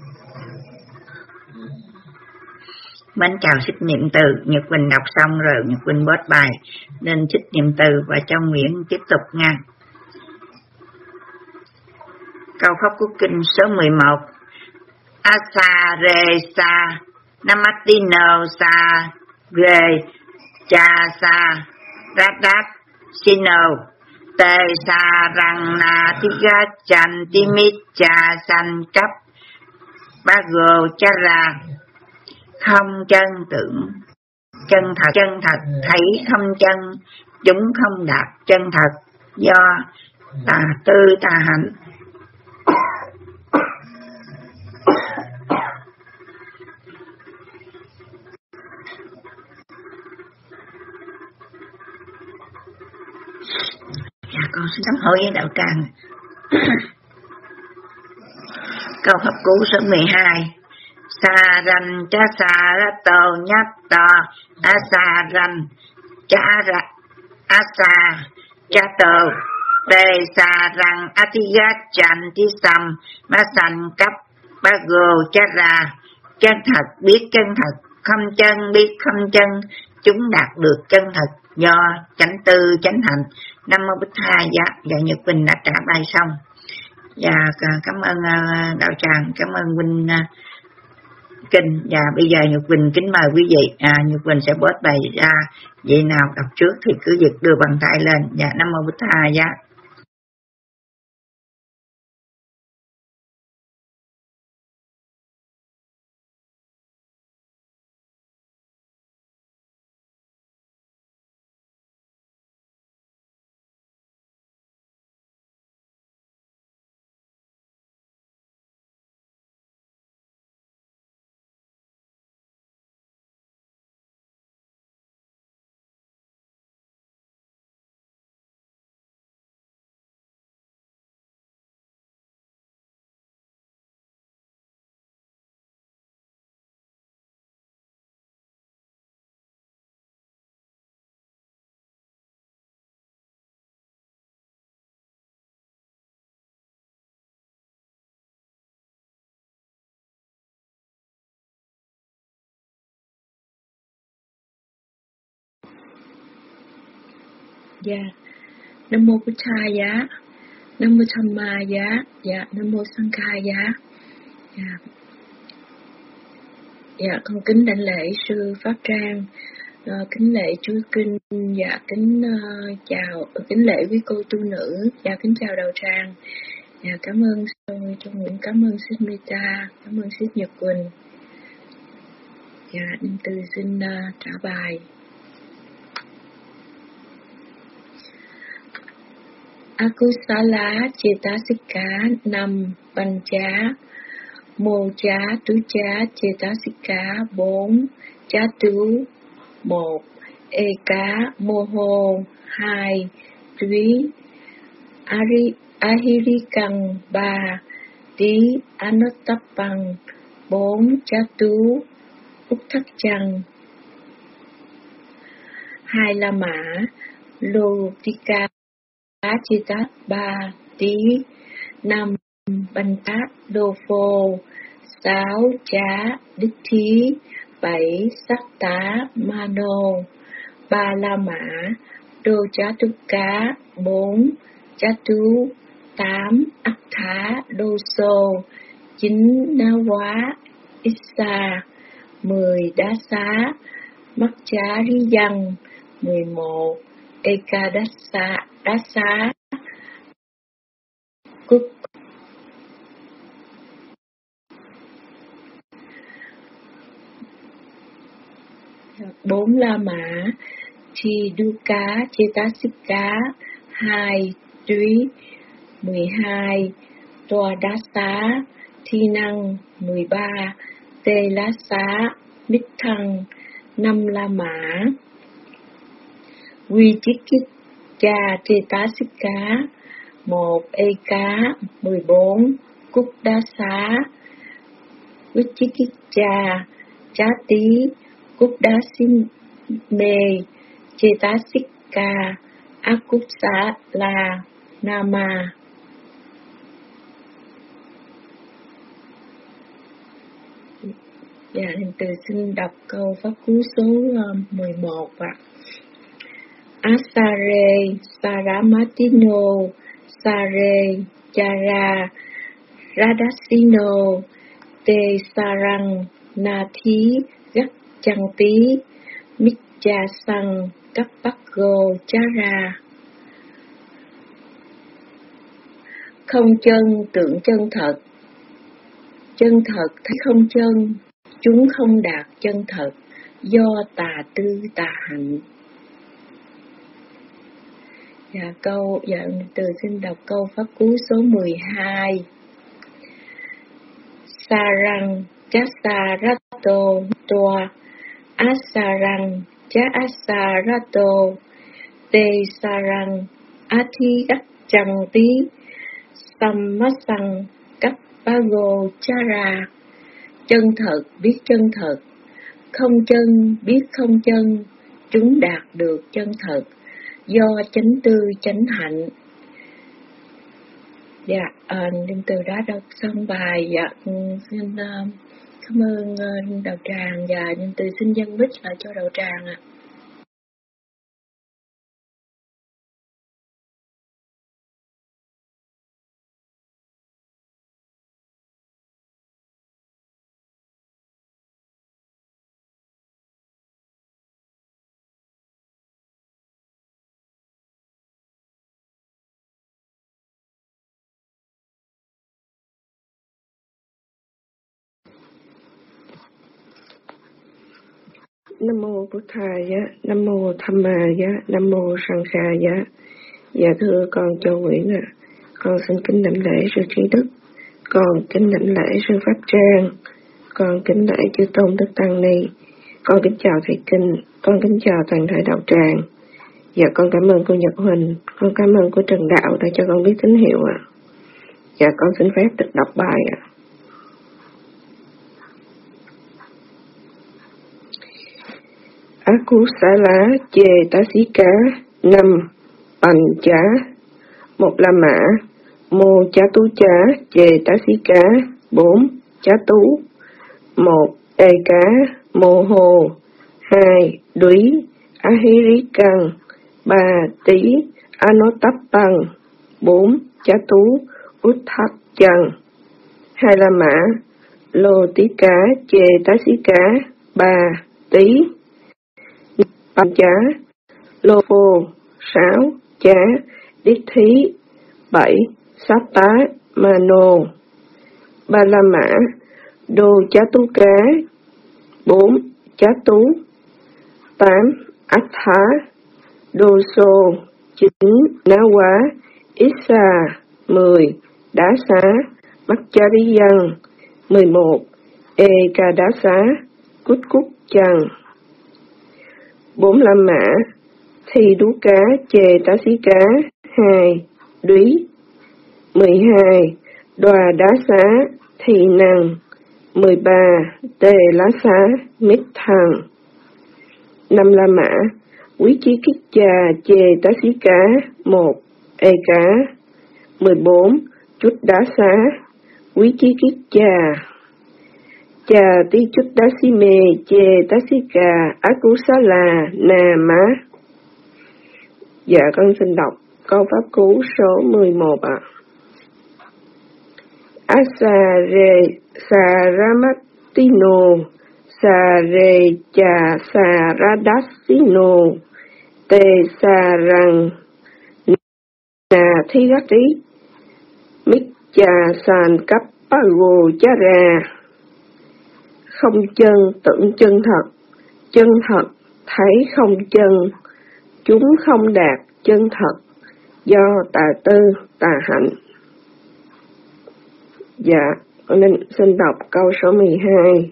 [SPEAKER 1] Mến chào xích niệm từ. Nhật Quỳnh đọc xong rồi Nhật Quỳnh post bài nên xích niệm từ và cho Nguyễn tiếp tục nha. Câu khóc của kinh số mười một. Asa re sa namatino sa re cha sa radat sino te sa răng na tiga chan timit cha san cấp bago chara. Không chân tưởng chân thật, chân thật thấy không chân, chúng không đạt chân thật do tà tư tà hạnh. Dạ con xin sám hối với đạo tràng. Câu pháp cú số mười hai. Sa ranh cha sa ra tô nhát to a sa ranh cha ra a sa cha tô tê sa răng a ti gát chan ti sam ma sanh cấp ba gồ cha ra. Chân thật biết chân thật, không chân biết không chân, chúng đạt được chân thật do chánh tư chánh hạnh. Nam mô Bích Tha Giá. Và Nhật Quỳnh đã trả bài xong. Và cảm ơn đạo tràng, cảm ơn huynh kinh. Và bây giờ Nhật Quỳnh kính mời quý vị, à, Nhật Quỳnh sẽ post bài ra, vị nào đọc trước thì cứ việc đưa bàn tay lên. Và Nam mô Bích Tha Giá.
[SPEAKER 6] Dạ, Nam mô Bích Tha Giá, Nam mô Tham Ma Giá, dạ, Nam mô Sang Kha Giá. Dạ. Dạ, con kính đảnh lễ sư Pháp Trang, uh, kính lễ chú kinh, dạ, kính uh, chào, kính lễ quý cô tu nữ, dạ, kính chào đạo tràng. Dạ, cảm ơn sư Trong Nguyễn, cảm ơn Sít Mita, cảm ơn Sít Nhật Quỳnh. Dạ, Đinh Từ xin uh, trả bài. Akusala Cetasika năm Banh Chá Mô Chá Tú Chá Cetasika bốn Chá Tú một Eka Mô Hô hai Túy Ari Ahirikang ba Tí Anottapang bốn Chá Tú Úc Chăng hai La Mã Lô Tika Chita ba Tí năm Banh Tát Đô Phô sáu Chá Đích Thí bảy Sắc Tá Mano ba La Mã Đô Chá Túc Cá bốn Chá Tú tám Ác Thá Đô Sô chín Na Quá Issa mười Đá Xá Mắt Chá Rí Văn mười một Eka Đá Xá Đá Xá Cúc bốn La Mã, Thi Đu Cá, Cetasika, hai Túy, mười hai Toa Đá Xá, Thi Năng, mười ba Tê Lá Xá, Mít Thăng, năm La Mã, Quy Chiết Kích Cha, Cetasika, một Ê Cá, mười bốn Cúc Đá Xá, Quy Chiết Kích Cha, Chá Tí, Cúc Đá Xin Mê, Cetasika, Ác Cúc Xá La, Nama. Dạ, Linh Từ xin đọc câu pháp cú số mười một ạ. Asare Saramatino Sare Chara Radasino Te Sarang Nathi Gắc Chăng Tí Mitcha Sang Kappago Chara. Không chân tưởng chân thật, chân thật thấy không chân, chúng không đạt chân thật, do tà tư tà hạnh. Dạ câu, dạ Từ xin đọc câu pháp cú số mười hai. Sarang Chasarato Toa Asarang Chasarato Te Sarang Athi Gắc Chăng Tí Sammasang Kappago Chara. Chân thật biết chân thật, không chân biết không chân, chúng đạt được chân thật, do chánh tư chánh hạnh. Dạ, à, Linh Từ đã đọc xong bài. Dạ, xin uh, cảm ơn uh, Đạo Tràng. Và Linh Từ xin dâng mic lại cho Đạo Tràng ạ. À.
[SPEAKER 7] Nam mô Bụt Thaya, Nam mô Dhammaya, Nam mô Sanghaya. Dạ thưa con Châu Nguyễn ạ, à, con xin kính đảnh lễ sư trí đức, con kính đảnh lễ sư pháp trang, con kính lễ chư tôn đức tăng ni, con kính chào thầy kinh, con kính chào toàn thể đạo tràng. Dạ con cảm ơn cô Nhật Huỳnh, con cảm ơn cô Trần Đạo đã cho con biết tín hiệu ạ. À. Dạ con xin phép được đọc bài ạ. À. Akusala Cetasika năm Bành Chá, một La Mã, Mô Chá Tú Chá Cetasika bốn Chá Tú, một Ê Cá Mô Hồ, hai Đúy Ahirikang, ba Tí Anotappang, bốn Chá Tú Uthak Chang, hai La Mã, Lô Tí Cá Cetasika, ba Tí Bành Chá, Lô Phô, sáu Chá, Đích Thí, bảy Sát Tá Mano, ba La Mã, Đô Chá Tú Cá, bốn Chá Tú, tám Ách Thá, Đô Sô, chín Ná Quá, Ít Xà, mười Đá Xá, Mắt Chá Rí Dân, mười một Ê Ca Đá Xá, Cút Cút Chằng, bốn La Mã, Thi Đú Cá Chê Tá Xí Cá, hai Đúy, mười hai Đoà Đá Xá, Thị Năng, mười ba Tê Lá Xá, Mít Thằng, năm La Mã, Quý Chí Kích Chà Chê Tá Xí Cá, một Ê Cá, mười bốn Chút Đá Xá, Quý Chí Kích Chà, Chà Tí Chút Đá Xí Mê Chê Tá Xí Cà, Á Cú Xá Là, Nà Má. Dạ con xin đọc câu pháp cú số mười một ạ. À. Asare Saramatino Sare Cha Saradasino Te Sarang Na Thi Gác Trí Mít Cha San Kappago Chara. Không chân tưởng chân thật, chân thật, thấy không chân, chúng không đạt chân thật, do tà tư, tà hạnh. Dạ, nên xin đọc câu số mười hai.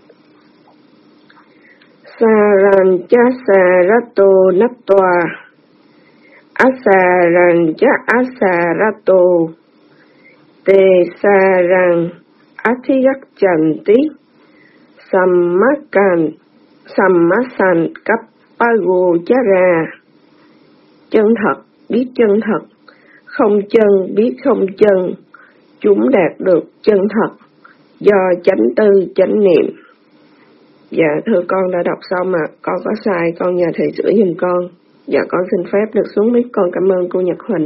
[SPEAKER 7] Saranchasarato nattva asarancha asarato te sarang athigachanti sammakan sammasan kappagochara. Chân thật biết chân thật, không chân biết không chân, chúng đạt được chân thật, do chánh tư chánh niệm. Dạ thưa con đã đọc xong mà con có sai con nhờ thầy sửa giùm con. Dạ con xin phép được xuống mic, con cảm ơn cô Nhật Huỳnh.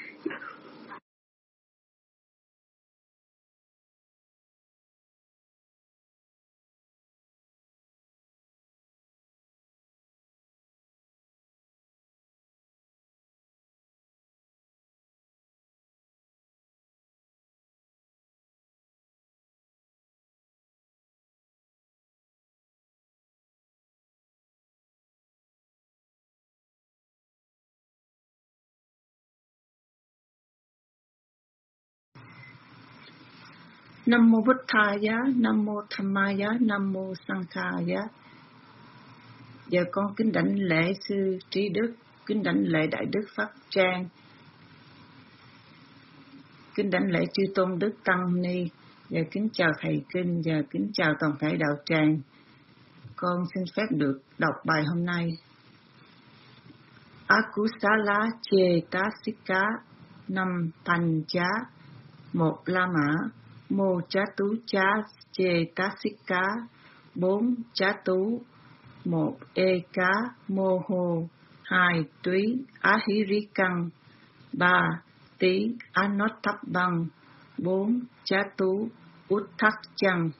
[SPEAKER 5] Nam mô Bụt Thaya, Nam mô Dhammaya, Nam mô Sanghaya. Giờ con kính đảnh lễ sư Trí Đức, kính đảnh lễ Đại Đức Pháp Trang, kính đảnh lễ chư tôn đức tăng ni, và kính chào thầy kinh, và kính chào toàn thể đạo tràng. Con xin phép được đọc bài hôm nay. Akusala Cetasika năm Pancha, một La Mã, Mô Chá Tú Chá Cetasika, bốn Chá Tú, một E Cá Mô Hồ, hai Túy Ahirikăng, ba Tí Anothapbăng, bốn Chá Tú Uthak Chăng.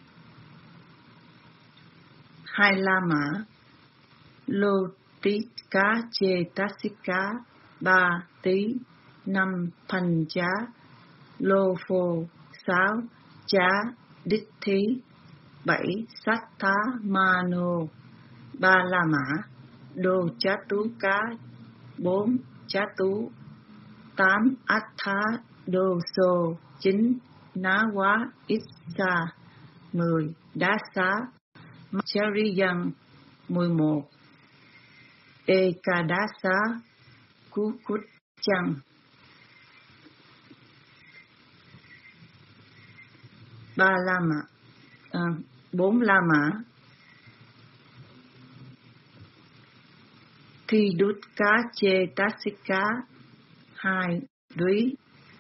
[SPEAKER 5] Hai La Mã, Lô Tí Cá Cetasika, ba Tí, năm Pancha, Lô Phô, sáu Chá Đích Thí, bảy Sát Thá Mano, ba La Mã, Đô Chá Tú Cá, bốn Chá Tú, tám Át Thá Đô Sô, chín Ná Quá Ít Sa, mười Đá Xá Machariyan, mười một E Ca Đá Xá Cú Cút Chăng. Ba La Mã, à, bốn La Mã, Thi Đút Cá Cetasika, hai Đúy,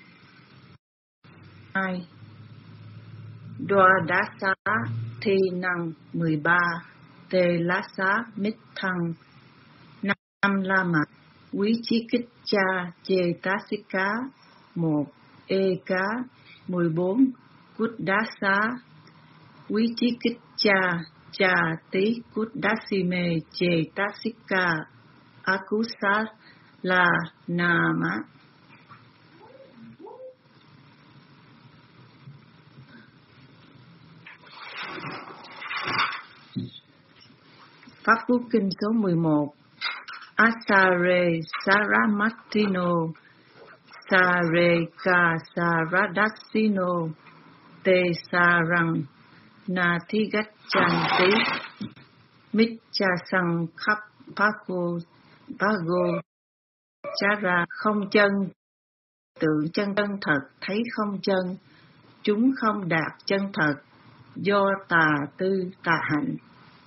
[SPEAKER 5] hai Đoa Đá Xá Thi Năng, mười ba Tê Lá Xá Mít Thăng, năm La Mã, Quý Chí Kích Cha Cetasika, một E Cá, mười bốn Cút Đá Xá, Quý Chí Kích Cha Cha Tí Cút Đá Si Mê Cetasika, Akusa La Nama. Pháp Phú Kinh số mười một. Asare Saramatino Sare Ka Saradasino Te Sarang Nathigachanti Mitchasang Khắp Pago Pago Chara. Không chân tượng chân chân thật, thấy không chân, chúng không đạt chân thật, do tà tư tà hạnh.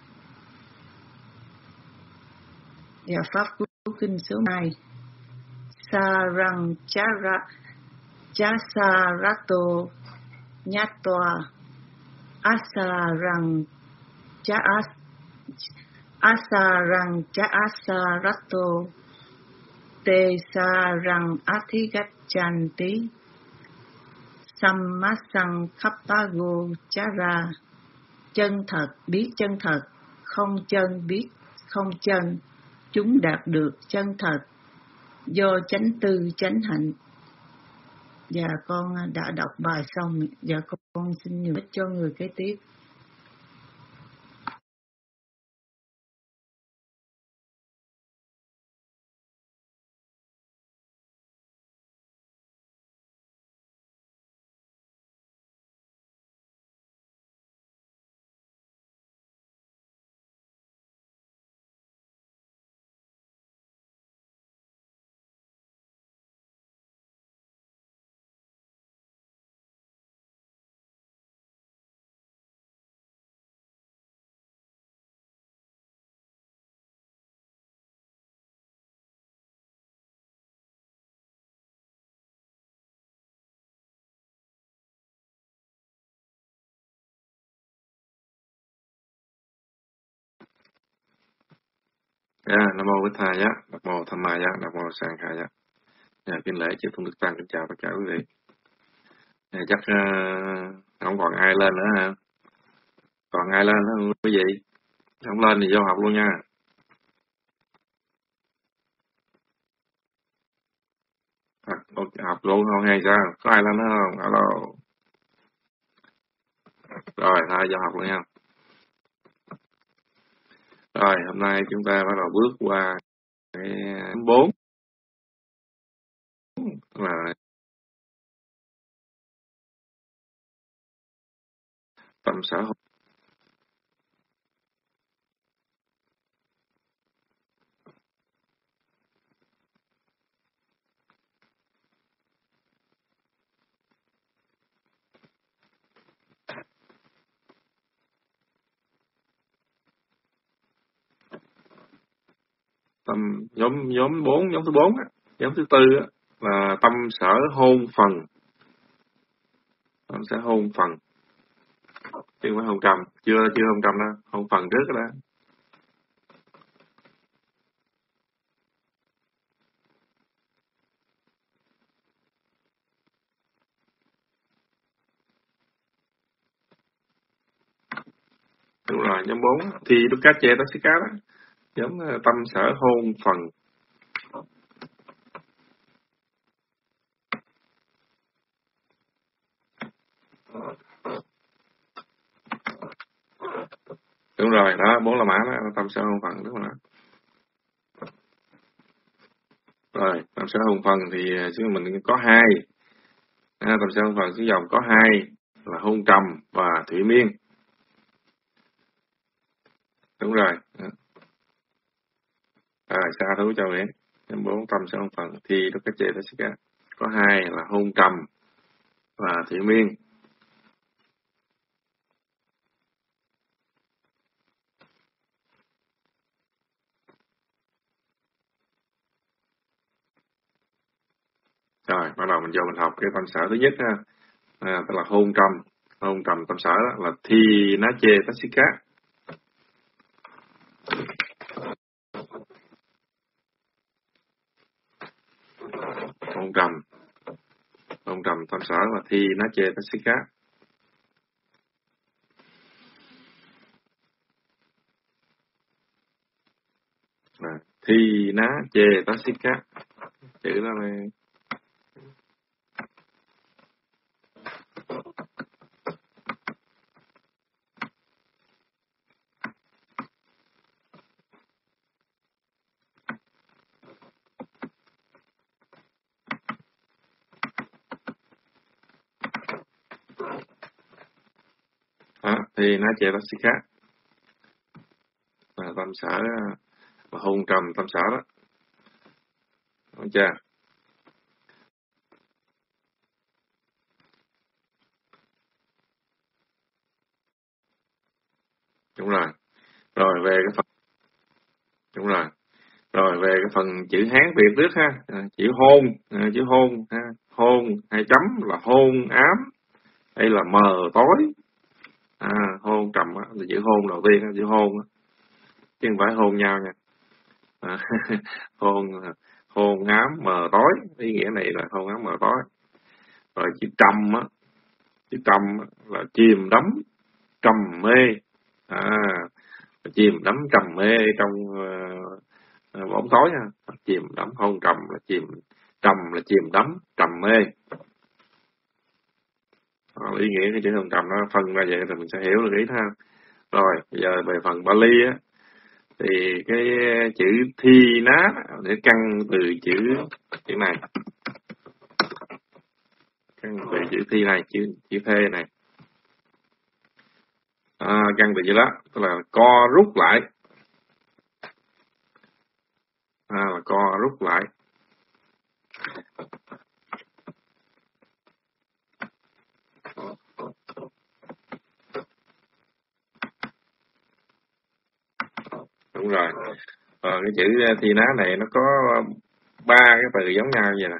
[SPEAKER 5] Và Pháp Cú Kinh số hai. Sarang Chara Chasarato Nyatwa Asarang Chas Asarang Chasarato Te Sarang Athigachanti Sammasang Kappago Chara. Chân thật biết chân thật, không chân biết không chân, chúng đạt được chân thật, do chánh tư chánh hạnh. Và con đã đọc bài xong, và con xin nhường cho người kế tiếp.
[SPEAKER 4] Yeah, Nam mô Bích Tha Giá, Nam mô Tham Ma Giá, Nam mô Sang Kha Giá. Yeah, kính lễ chư tôn đức tăng, kính chào tất cả quý vị. Yeah, chắc uh, không còn ai lên nữa ha. Còn ai lên nữa không quý vị? Không lên thì vô học luôn nha. Học, học luôn không hay sao? Có ai lên nữa không? Alo. Rồi, thôi vô học luôn nha. Rồi, hôm nay chúng ta bắt đầu bước qua cái bốn là tâm sở hồn. Tâm nhóm nhóm bốn, nhóm thứ bốn á, nhóm thứ tư á là tâm sở hôn phần. Tâm sở hôn phần. Chứ không phải hôn trầm, chưa chưa hôn trầm đó, hôn phần trước đó. Đúng rồi, nhóm bốn thì đúc cá chê taxi cá đó. Nhóm tâm sở hôn phần. Đúng rồi, đó, bốn là mã đó, tâm sở hôn phần, đúng rồi đó. Rồi, tâm sở hôn phần thì chúng mình có hai. À, tâm sở hôn phần xuống dòng có hai là hôn trầm và thủy miên. Đúng rồi. À, xa thú cho Nguyễn. Nhóm bốn tâm sở hôn phần thì đúc cá chê taxi cá. Có hai là hôn trầm và thủy miên. Rồi, bắt đầu mình vô mình học cái tâm sở thứ nhất ha. À, tức là hôn trầm. Hôn trầm tâm sở đó là thi ná chê taxi cá. Hôn trầm. Hôn trầm tâm sở là thi ná chê taxi cá. À, thi ná chê taxi cá. Chữ đó là à, thì ná chê taxi cá. À, tâm sở là hôn trầm tâm sở đó. Đúng chưa? Đúng rồi. Rồi về cái phần đúng rồi. Rồi về cái phần chữ Hán Việt trước ha, à, chữ hôn, à, chữ hôn ha, hôn hai chấm là hôn ám, hay là mờ tối. À, hôn trầm á là chữ hôn đầu tiên, chữ hôn á, chứ không phải hôn nhau nha. À, hôn hôn ám mờ tối, ý nghĩa này là hôn ám mờ tối. Rồi chữ trầm á, chữ trầm là chìm đắm, trầm mê. À, chìm đắm trầm mê trong uh, bóng tối ha, chìm đắm hôn trầm là chìm, trầm là chìm đắm, trầm mê. À, ý nghĩa cái chữ hôn trầm nó phân ra vậy thì mình sẽ hiểu được ý ha. Rồi bây giờ về phần Bali á thì cái chữ thi ná để căn từ chữ chữ này, căn từ chữ thi này, chữ chữ thê này. À, căn từ chữ đó tức là co rút lại. À, là co rút lại. Đúng rồi. À, cái chữ thi ná này nó có ba cái từ giống nhau vậy nè.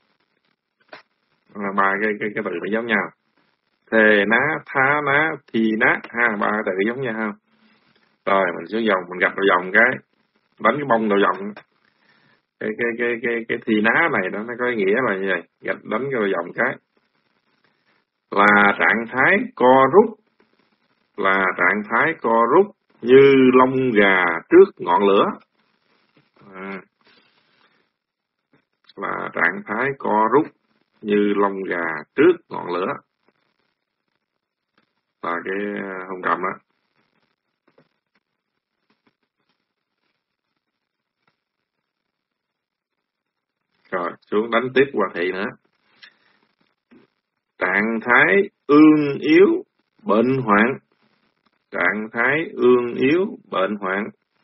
[SPEAKER 4] Là ba cái cái cái từ nó giống nhau. Thề ná, thá ná, thi ná ha, ba cái từ giống nhau ha. Rồi mình xuống dòng mình gặp vào dòng cái đánh cái bông đầu dòng. Cái cái cái cái cái thi ná này đó nó có ý nghĩa là như vậy, gạch đánh cái đầu dòng cái là trạng thái co rút, là trạng thái co rút như lông gà trước ngọn lửa. À, là trạng thái co rút như lông gà trước ngọn lửa, là cái hôn trầm đó. Rồi xuống đánh tiếp Hòa Thị nữa. Trạng thái ương yếu bệnh hoạn, trạng thái ương yếu bệnh hoạn.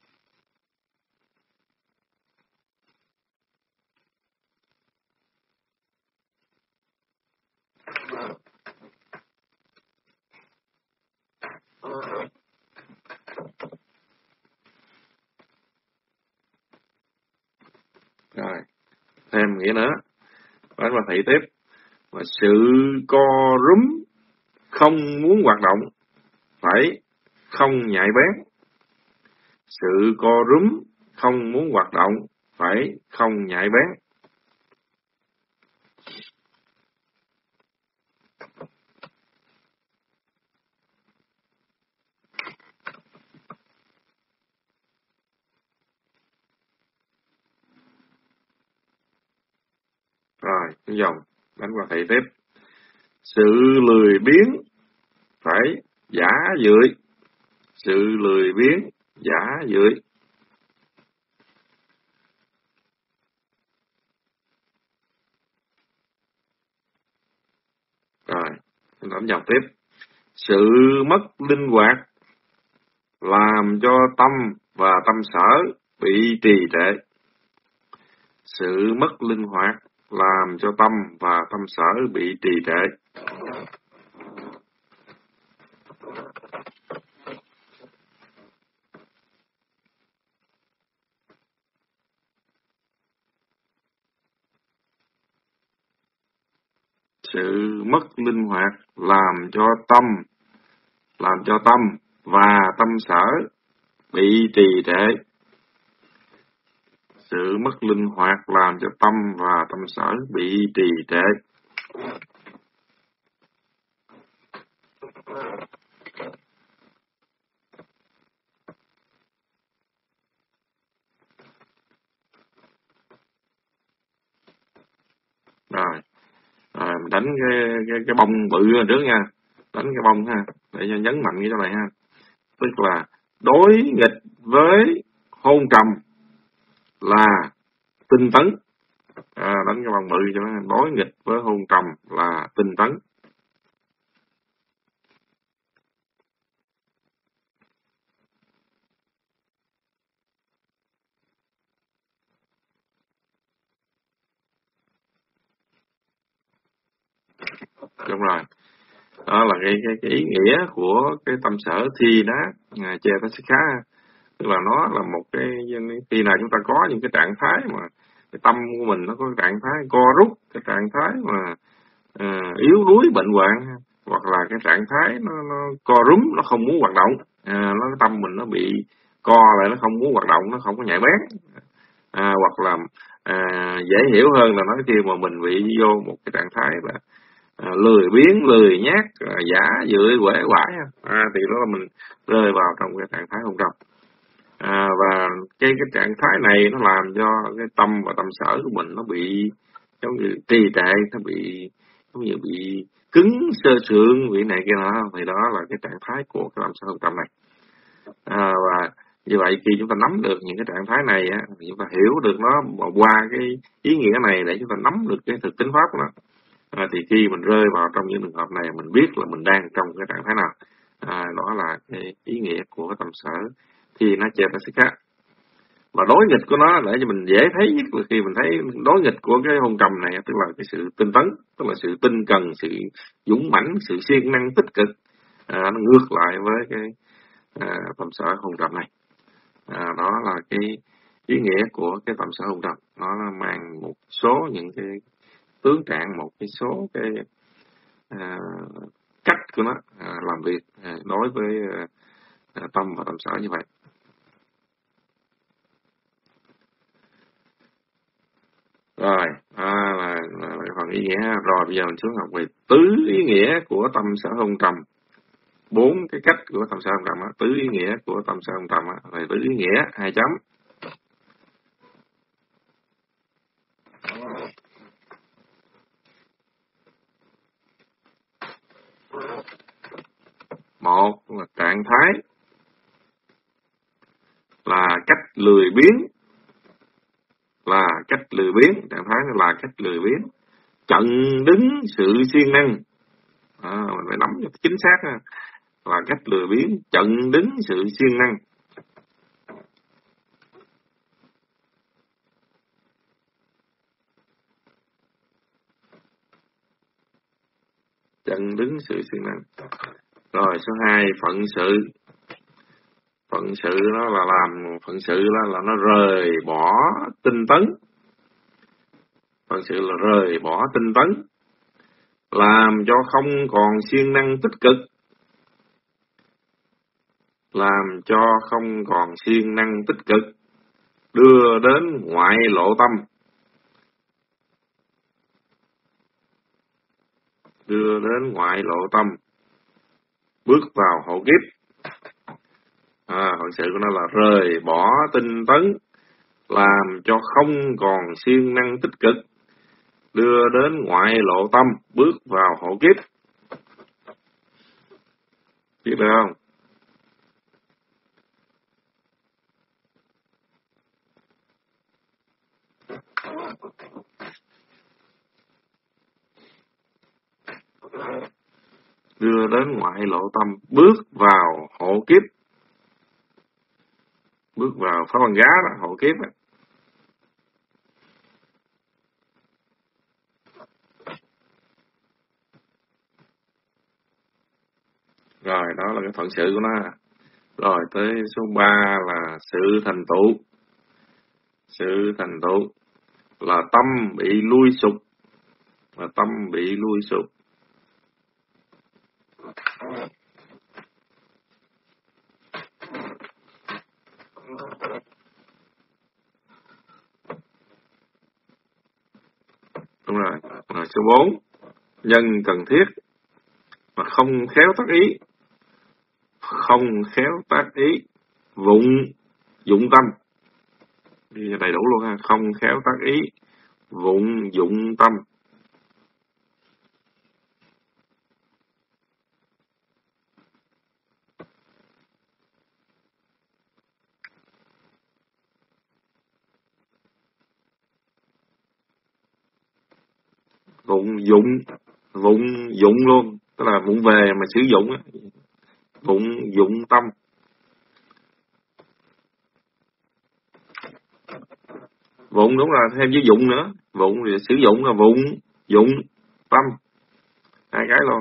[SPEAKER 4] Rồi thêm nghĩa nữa, đánh Hòa Thị tiếp. Và sự co rúm không muốn hoạt động phải không nhạy bén. Sự co rúm không muốn hoạt động phải không nhạy bén. Rồi cái dòng đánh Hòa Thị tiếp. Sự lười biếng phải giả dưỡi. Sự lười biếng giả dưỡi. Rồi đánh dòng tiếp. Sự mất linh hoạt làm cho tâm và tâm sở bị trì trệ. Sự mất linh hoạt làm cho tâm và tâm sở bị trì trệ. Sự mất linh hoạt làm cho tâm, làm cho tâm và tâm sở bị trì trệ. Sự mất linh hoạt làm cho tâm và tâm sở bị trì trệ. Rồi, à, đánh cái, cái cái bông bự trước nha, đánh cái bông ha, để cho nhấn mạnh cái chỗ này ha. Tức là đối nghịch với hôn trầm là tinh tấn. À, đánh cái bông bự cho nó đối nghịch với hôn trầm là tinh tấn. Đúng rồi. Đó là cái cái, cái ý nghĩa của cái tâm sở thi ná chê tá xích khá. Tức là nó là một cái, khi nào chúng ta có những cái trạng thái mà cái tâm của mình nó có cái trạng thái co rút, cái trạng thái mà uh, yếu đuối bệnh hoạn, hoặc là cái trạng thái nó, nó co rúm, nó không muốn hoạt động, à, nó cái tâm mình nó bị co lại, nó không muốn hoạt động, nó không có nhạy bén, à, hoặc là à, dễ hiểu hơn là nói khi mà mình bị vô một cái trạng thái là à, lười biếng, lười nhác, à, giả dưỡi, quể quải, à, thì đó là mình rơi vào trong cái trạng thái hôn trầm. À, và cái cái trạng thái này nó làm cho cái tâm và tâm sở của mình nó bị giống như trì trệ, nó bị giống như bị cứng sơ sượng, bị này kia nọ, thì đó là cái trạng thái của cái tâm sở hôn trầm này. À, và như vậy khi chúng ta nắm được những cái trạng thái này á, thì chúng ta hiểu được nó qua cái ý nghĩa này để chúng ta nắm được cái thực tính pháp của nó. À, thì khi mình rơi vào trong những trường hợp này, mình biết là mình đang trong cái trạng thái nào. À, đó là cái ý nghĩa của cái tâm sở thì nó chê tá xích khá. Và đối nghịch của nó để cho mình dễ thấy nhất là khi mình thấy đối nghịch của cái hôn trầm này, tức là cái sự tinh tấn, tức là sự tinh cần, sự dũng mãnh, sự siêng năng tích cực, à, nó ngược lại với cái à, tâm sở hôn trầm này. À, đó là cái ý nghĩa của cái tâm sở hôn trầm. Nó mang một số những cái tướng trạng, một cái số cái à, cách của nó à, làm việc à, đối với à, tâm và tâm sở như vậy. Rồi, à, là, là, là phần ý nghĩa. Rồi bây giờ mình xuống học về tứ ý nghĩa của tâm sở hôn trầm. Bốn cái cách của tâm sở hôn trầm á, tứ ý nghĩa của tâm sở hôn trầm á, là tứ ý nghĩa hai chấm. Một là trạng thái, là cách lười biếng, là cách lười biếng, trạng thái là cách lười biếng, chặn đứng sự siêng năng. À, mình phải nắm cho chính xác ha. Là cách lười biếng, chặn đứng sự siêng năng. Chặn đứng sự siêng năng. Rồi số hai, phận sự. Phận sự đó là làm, phận sự đó là nó rời bỏ tinh tấn. Phận sự là rời bỏ tinh tấn, làm cho không còn siêng năng tích cực. Làm cho không còn siêng năng tích cực, đưa đến ngoại lộ tâm. Đưa đến ngoại lộ tâm, bước vào hộ kiếp. À, phận sự của nó là rời bỏ tinh tấn, làm cho không còn siêng năng tích cực, đưa đến ngoại lộ tâm, bước vào hộ kiếp. Biết được không? Đưa đến ngoại lộ tâm, bước vào hộ kiếp. Bước vào phá văn gá đó, hộ kiếp đó. Rồi, đó là cái phận sự của nó. Rồi, tới số ba là sự thành tựu. Sự thành tựu là tâm bị lui sụp. Là tâm bị lui sụp. Đúng rồi. Rồi số bốn, nhân cần thiết mà không khéo tác ý. Không khéo tác ý, vụng dụng tâm. Đi đầy đủ luôn ha. Không khéo tác ý, vụng dụng tâm. Vụng dụng, vụng dụng luôn, tức là vụng về mà sử dụng á. Vụng dụng tâm. Vụng đúng là thêm với dụng nữa. Vụng thì sử dụng là vụng, dụng, tâm. Hai cái luôn.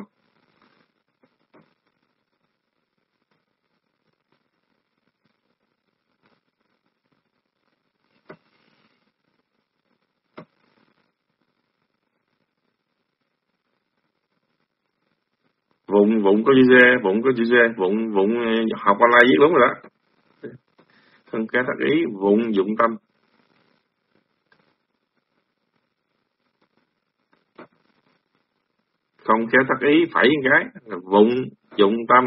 [SPEAKER 4] Vụng, vụng có chữ dê, vụng có chữ dê, vụng, vụng học online viết đúng rồi đó. Không khéo tác ý, vụng dụng tâm. Không khéo tác ý, phẩy một cái, vụng dụng tâm.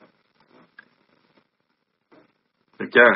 [SPEAKER 4] Được chưa?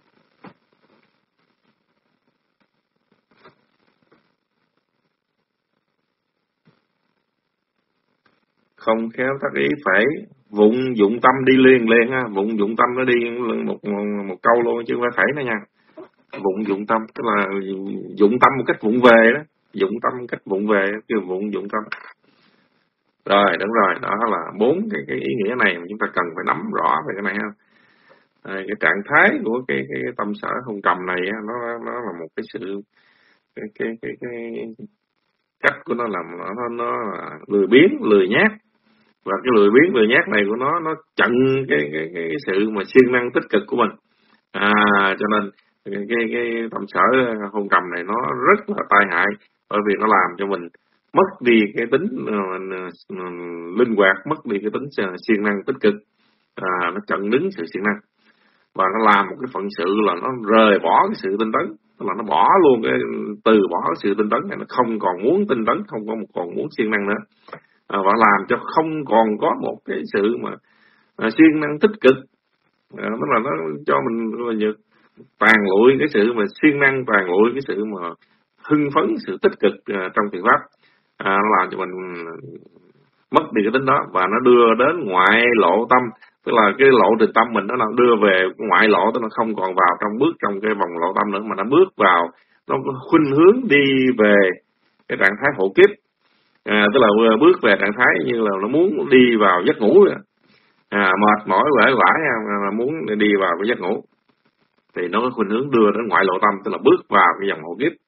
[SPEAKER 4] Không khéo tác ý phải vụng dụng tâm đi liền liền ha. Vụng dụng tâm nó đi một, một, một câu luôn chứ không phải phải nữa nha. Vụng dụng tâm tức là dụng tâm một cách vụng về đó. Dụng tâm một cách vụng về kêu vụng dụng tâm. Rồi đúng rồi, đó là bốn cái, cái ý nghĩa này mà chúng ta cần phải nắm rõ về cái này ha. À, cái trạng thái của cái, cái tâm sở hôn trầm này nó nó là một cái sự cái cái cái, cái cách của nó làm nó nó, nó là lười biếng, lười nhác. Và cái lười biếng lười nhác này của nó nó chặn cái cái cái sự mà siêng năng tích cực của mình. À, cho nên cái cái, cái tâm sở hôn trầm này nó rất là tai hại, bởi vì nó làm cho mình mất đi cái tính uh, linh hoạt, mất đi cái tính siêng năng tích cực. À, nó chặn đứng sự siêng năng và nó làm một cái phận sự là nó rời bỏ cái sự tinh tấn. tức là nó bỏ luôn cái từ bỏ cái sự tinh tấn này, nó không còn muốn tinh tấn, không có một còn muốn siêng năng nữa, à, và làm cho không còn có một cái sự mà à, siêng năng tích cực, à, tức là nó cho mình như tàn lụi cái sự mà siêng năng, tàn lụi cái sự mà hưng phấn, sự tích cực à, trong thiền pháp, à, nó làm cho mình mất đi cái tính đó, và nó đưa đến ngoại lộ tâm, tức là cái lộ trình tâm mình nó là đưa về ngoại lộ, tức là không còn vào trong bước trong cái vòng lộ tâm nữa, mà nó bước vào, nó khuynh hướng đi về cái trạng thái hộ kiếp, à, tức là vừa bước về trạng thái như là nó muốn đi vào giấc ngủ, à, mệt mỏi uể oải, là muốn đi vào cái giấc ngủ, thì nó có khuynh hướng đưa đến ngoại lộ tâm, tức là bước vào cái dòng hộ kiếp.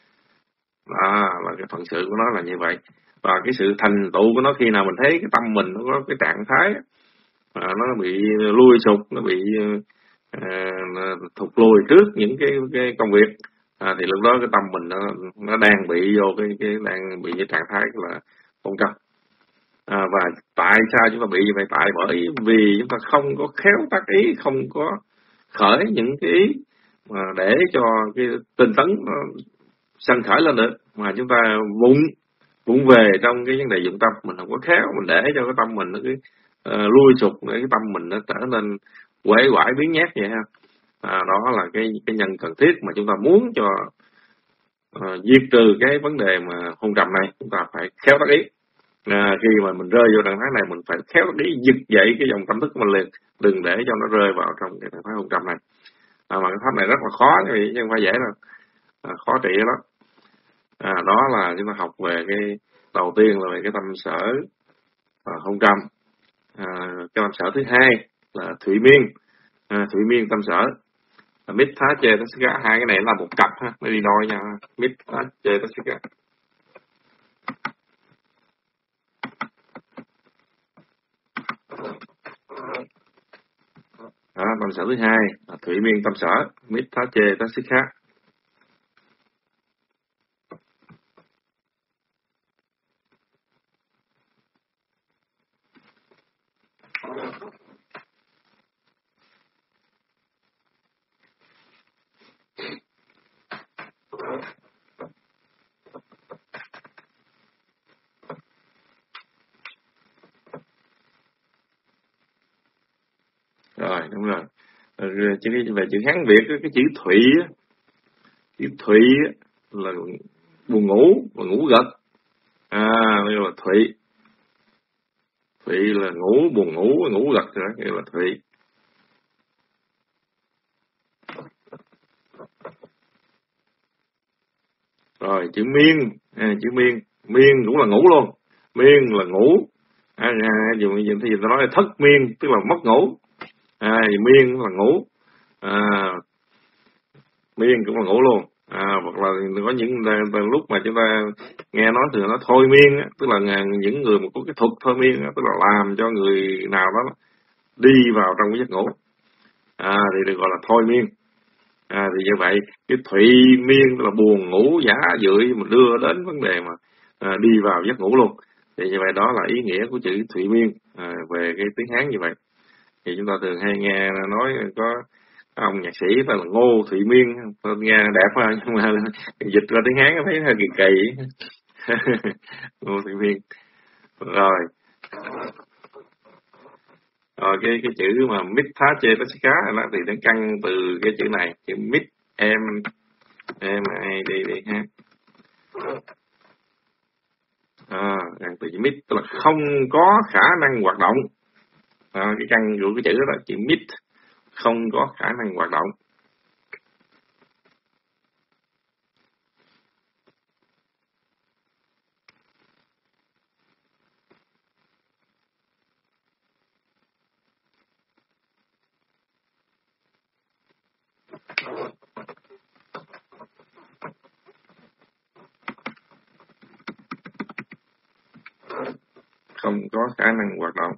[SPEAKER 4] Đó là cái phận sự của nó là như vậy. Và cái sự thành tựu của nó khi nào mình thấy cái tâm mình nó có cái trạng thái à, nó bị lui sụp, nó bị à, thụt lùi trước những cái cái công việc, à, thì lúc đó cái tâm mình nó nó đang bị vô cái cái đang bị cái trạng thái là phong trần. À, và tại sao chúng ta bị như vậy? Tại bởi vì chúng ta không có khéo tác ý, không có khởi những cái ý mà để cho cái tinh tấn nó sanh khởi lên được, mà chúng ta vụng vụng về trong cái vấn đề dụng tâm, mình không có khéo, mình để cho cái tâm mình nó cứ uh, lui sụp, để cái tâm mình nó trở nên uể oải biến nhát vậy ha. À, đó là cái cái nhân cần thiết mà chúng ta muốn cho uh, diệt trừ cái vấn đề mà hôn trầm này, chúng ta phải khéo tác ý. À, khi mà mình rơi vô trạng thái này, mình phải khéo tác ý giật dậy cái dòng tâm thức của mình liền, đừng để cho nó rơi vào trong cái trạng thái hôn trầm này. À, mà cái pháp này rất là khó, chứ không phải dễ đâu, à, khó trị đó. À, đó là chúng ta học về cái đầu tiên là về cái tâm sở à, hôn trầm. À, cái tâm sở thứ hai là thủy miên, à, thủy miên tâm sở. Mít thá chê tất cả, hai cái này là một cặp ha, nó đi đôi nhau. Mít thá chê tất cả. Đó, tâm sở thứ hai là thủy miên tâm sở, mít thá chê tất cả. Rồi, đúng rồi. Chứ về chữ Hán Việt, cái chữ thủy á, chữ thủy á, là buồn ngủ và ngủ gật. À, đây là thủy. Thủy là ngủ, buồn ngủ và ngủ gật rồi, đây là thủy. Rồi, chữ miên, à, chữ miên, miên cũng là ngủ luôn. Miên là ngủ. À, à, dùng thì ta nói là thất miên, tức là mất ngủ. À, miên là ngủ, à, miên cũng là ngủ luôn, à, hoặc là có những lúc mà chúng ta nghe nói thường nó thôi miên á, tức là những người mà có cái thuật thôi miên á, tức là làm cho người nào đó đi vào trong cái giấc ngủ, à, thì được gọi là thôi miên. À, thì như vậy cái thủy miên tức là buồn ngủ giả dưỡi mà đưa đến vấn đề mà à, đi vào giấc ngủ luôn, thì như vậy đó là ý nghĩa của chữ thủy miên à, về cái tiếng Hán như vậy. Thì chúng ta thường hay nghe nói có ông nhạc sĩ tên là Ngô Thụy Miên, nghe đẹp ha, nhưng mà dịch ra tiếng Hán thấy hơi kỳ kỳ. Ngô Thụy Miên. Rồi. Rồi cái cái chữ mà mít thá chê tất cá đó thì nó căn từ cái chữ này, chữ mít em em ai đi đi ha. À, căn từ chữ mít tức là không có khả năng hoạt động. À, cái căn của cái chữ đó là chữ mít, không có khả năng hoạt động. Không có khả năng hoạt động.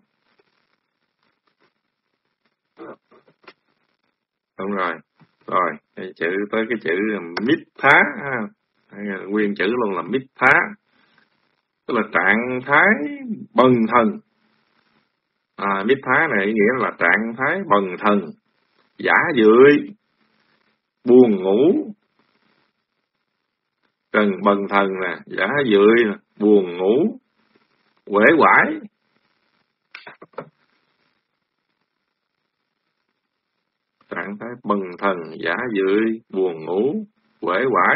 [SPEAKER 4] Đúng rồi. Rồi, cái chữ tới cái chữ mít thá ha. Nguyên chữ luôn là mít thá. Tức là trạng thái bần thần. À, mít thá này nghĩa là trạng thái bần thần, giả dưỡi, buồn ngủ Trần bần thần nè, giả dưỡi nè, buồn ngủ, uể oải. Trạng thái bần thần, giả dưỡi, buồn ngủ, uể oải.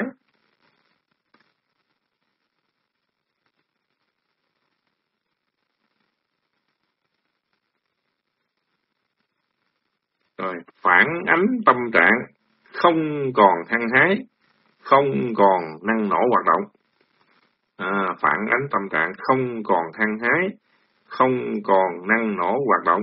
[SPEAKER 4] Rồi, phản ánh tâm trạng, không còn hăng hái, không còn năng nổ hoạt động. À, phản ánh tâm trạng không còn hăng hái, không còn năng nổ hoạt động.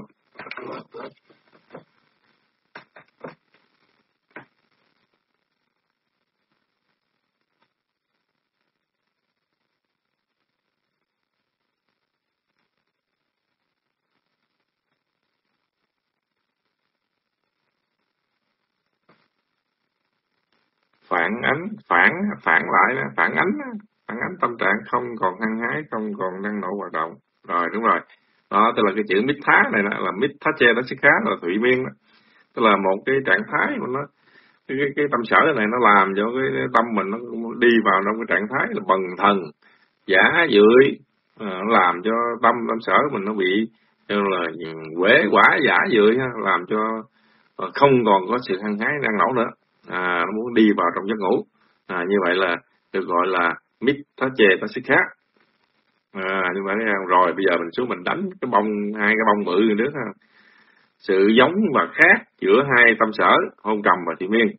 [SPEAKER 4] Phản ánh, phản, phản lại, phản ánh, phản ánh tâm trạng không còn hăng hái, không còn năng nổ hoạt động. Rồi, đúng rồi. Đó, tức là cái chữ mít thá này là mít thá chê đó xích khá là thủy miên đó. Tức là một cái trạng thái mà nó, cái, cái, cái tâm sở này nó làm cho cái tâm mình nó đi vào trong cái trạng thái là bần thần, giả dưỡi, à, nó làm cho tâm, tâm sở mình nó bị là quế quả giả dưỡi, làm cho không còn có sự hăng hái năng nổ nữa. À, nó muốn đi vào trong giấc ngủ. À, như vậy là được gọi là mít thá chê tá xích khác. À, như vậy rồi bây giờ mình xuống mình đánh cái bông, hai cái bông bự nữa ha. Sự giống và khác giữa hai tâm sở hôn trầm và thị miên.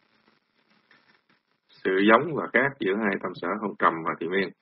[SPEAKER 4] Sự giống và khác giữa hai tâm sở hôn trầm và thị miên.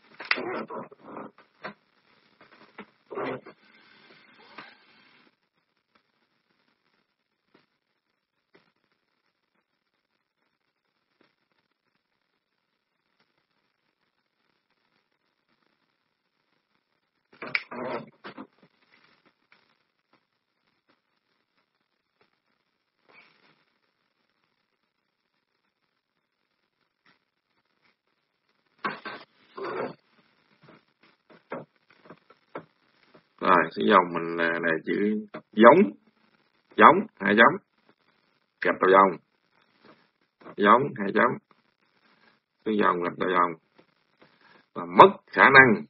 [SPEAKER 4] Rồi, cái dòng mình này chữ giống, giống, hai chấm, gạch đầu dòng, giống, hai chấm, cái dòng gạch đầu dòng, và mất khả năng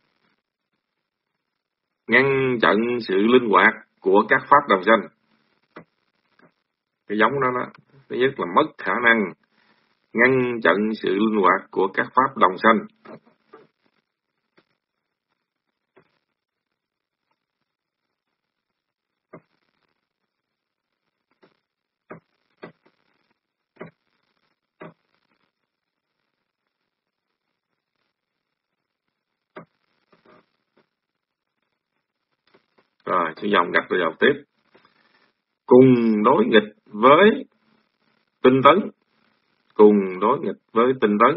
[SPEAKER 4] ngăn chặn sự linh hoạt của các pháp đồng sanh. Cái giống đó đó, thứ nhất là mất khả năng ngăn chặn sự linh hoạt của các pháp đồng sanh. Rồi, cái dòng gạch vào dòng tiếp. Cùng đối nghịch với tinh tấn. Cùng đối nghịch với tinh tấn.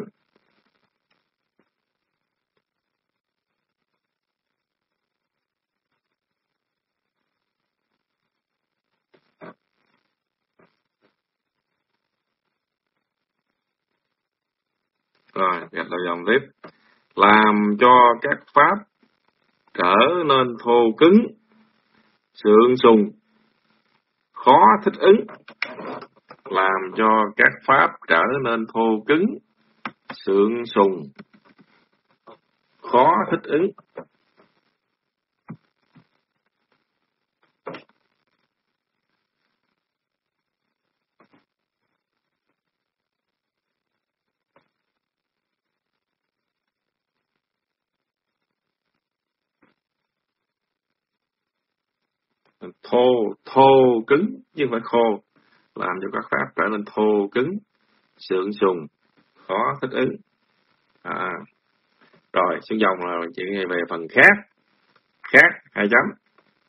[SPEAKER 4] Rồi, gạch vào dòng tiếp. Làm cho các pháp trở nên thô cứng, sượng sùng, khó thích ứng. Làm cho các pháp trở nên thô cứng, sượng sùng, khó thích ứng. Thô, thô cứng chứ không phải khô. Làm cho các pháp trở nên thô cứng, sượng sùng, khó thích ứng. À, rồi, xuống dòng là chuyện này về phần khác. Khác, hai chấm.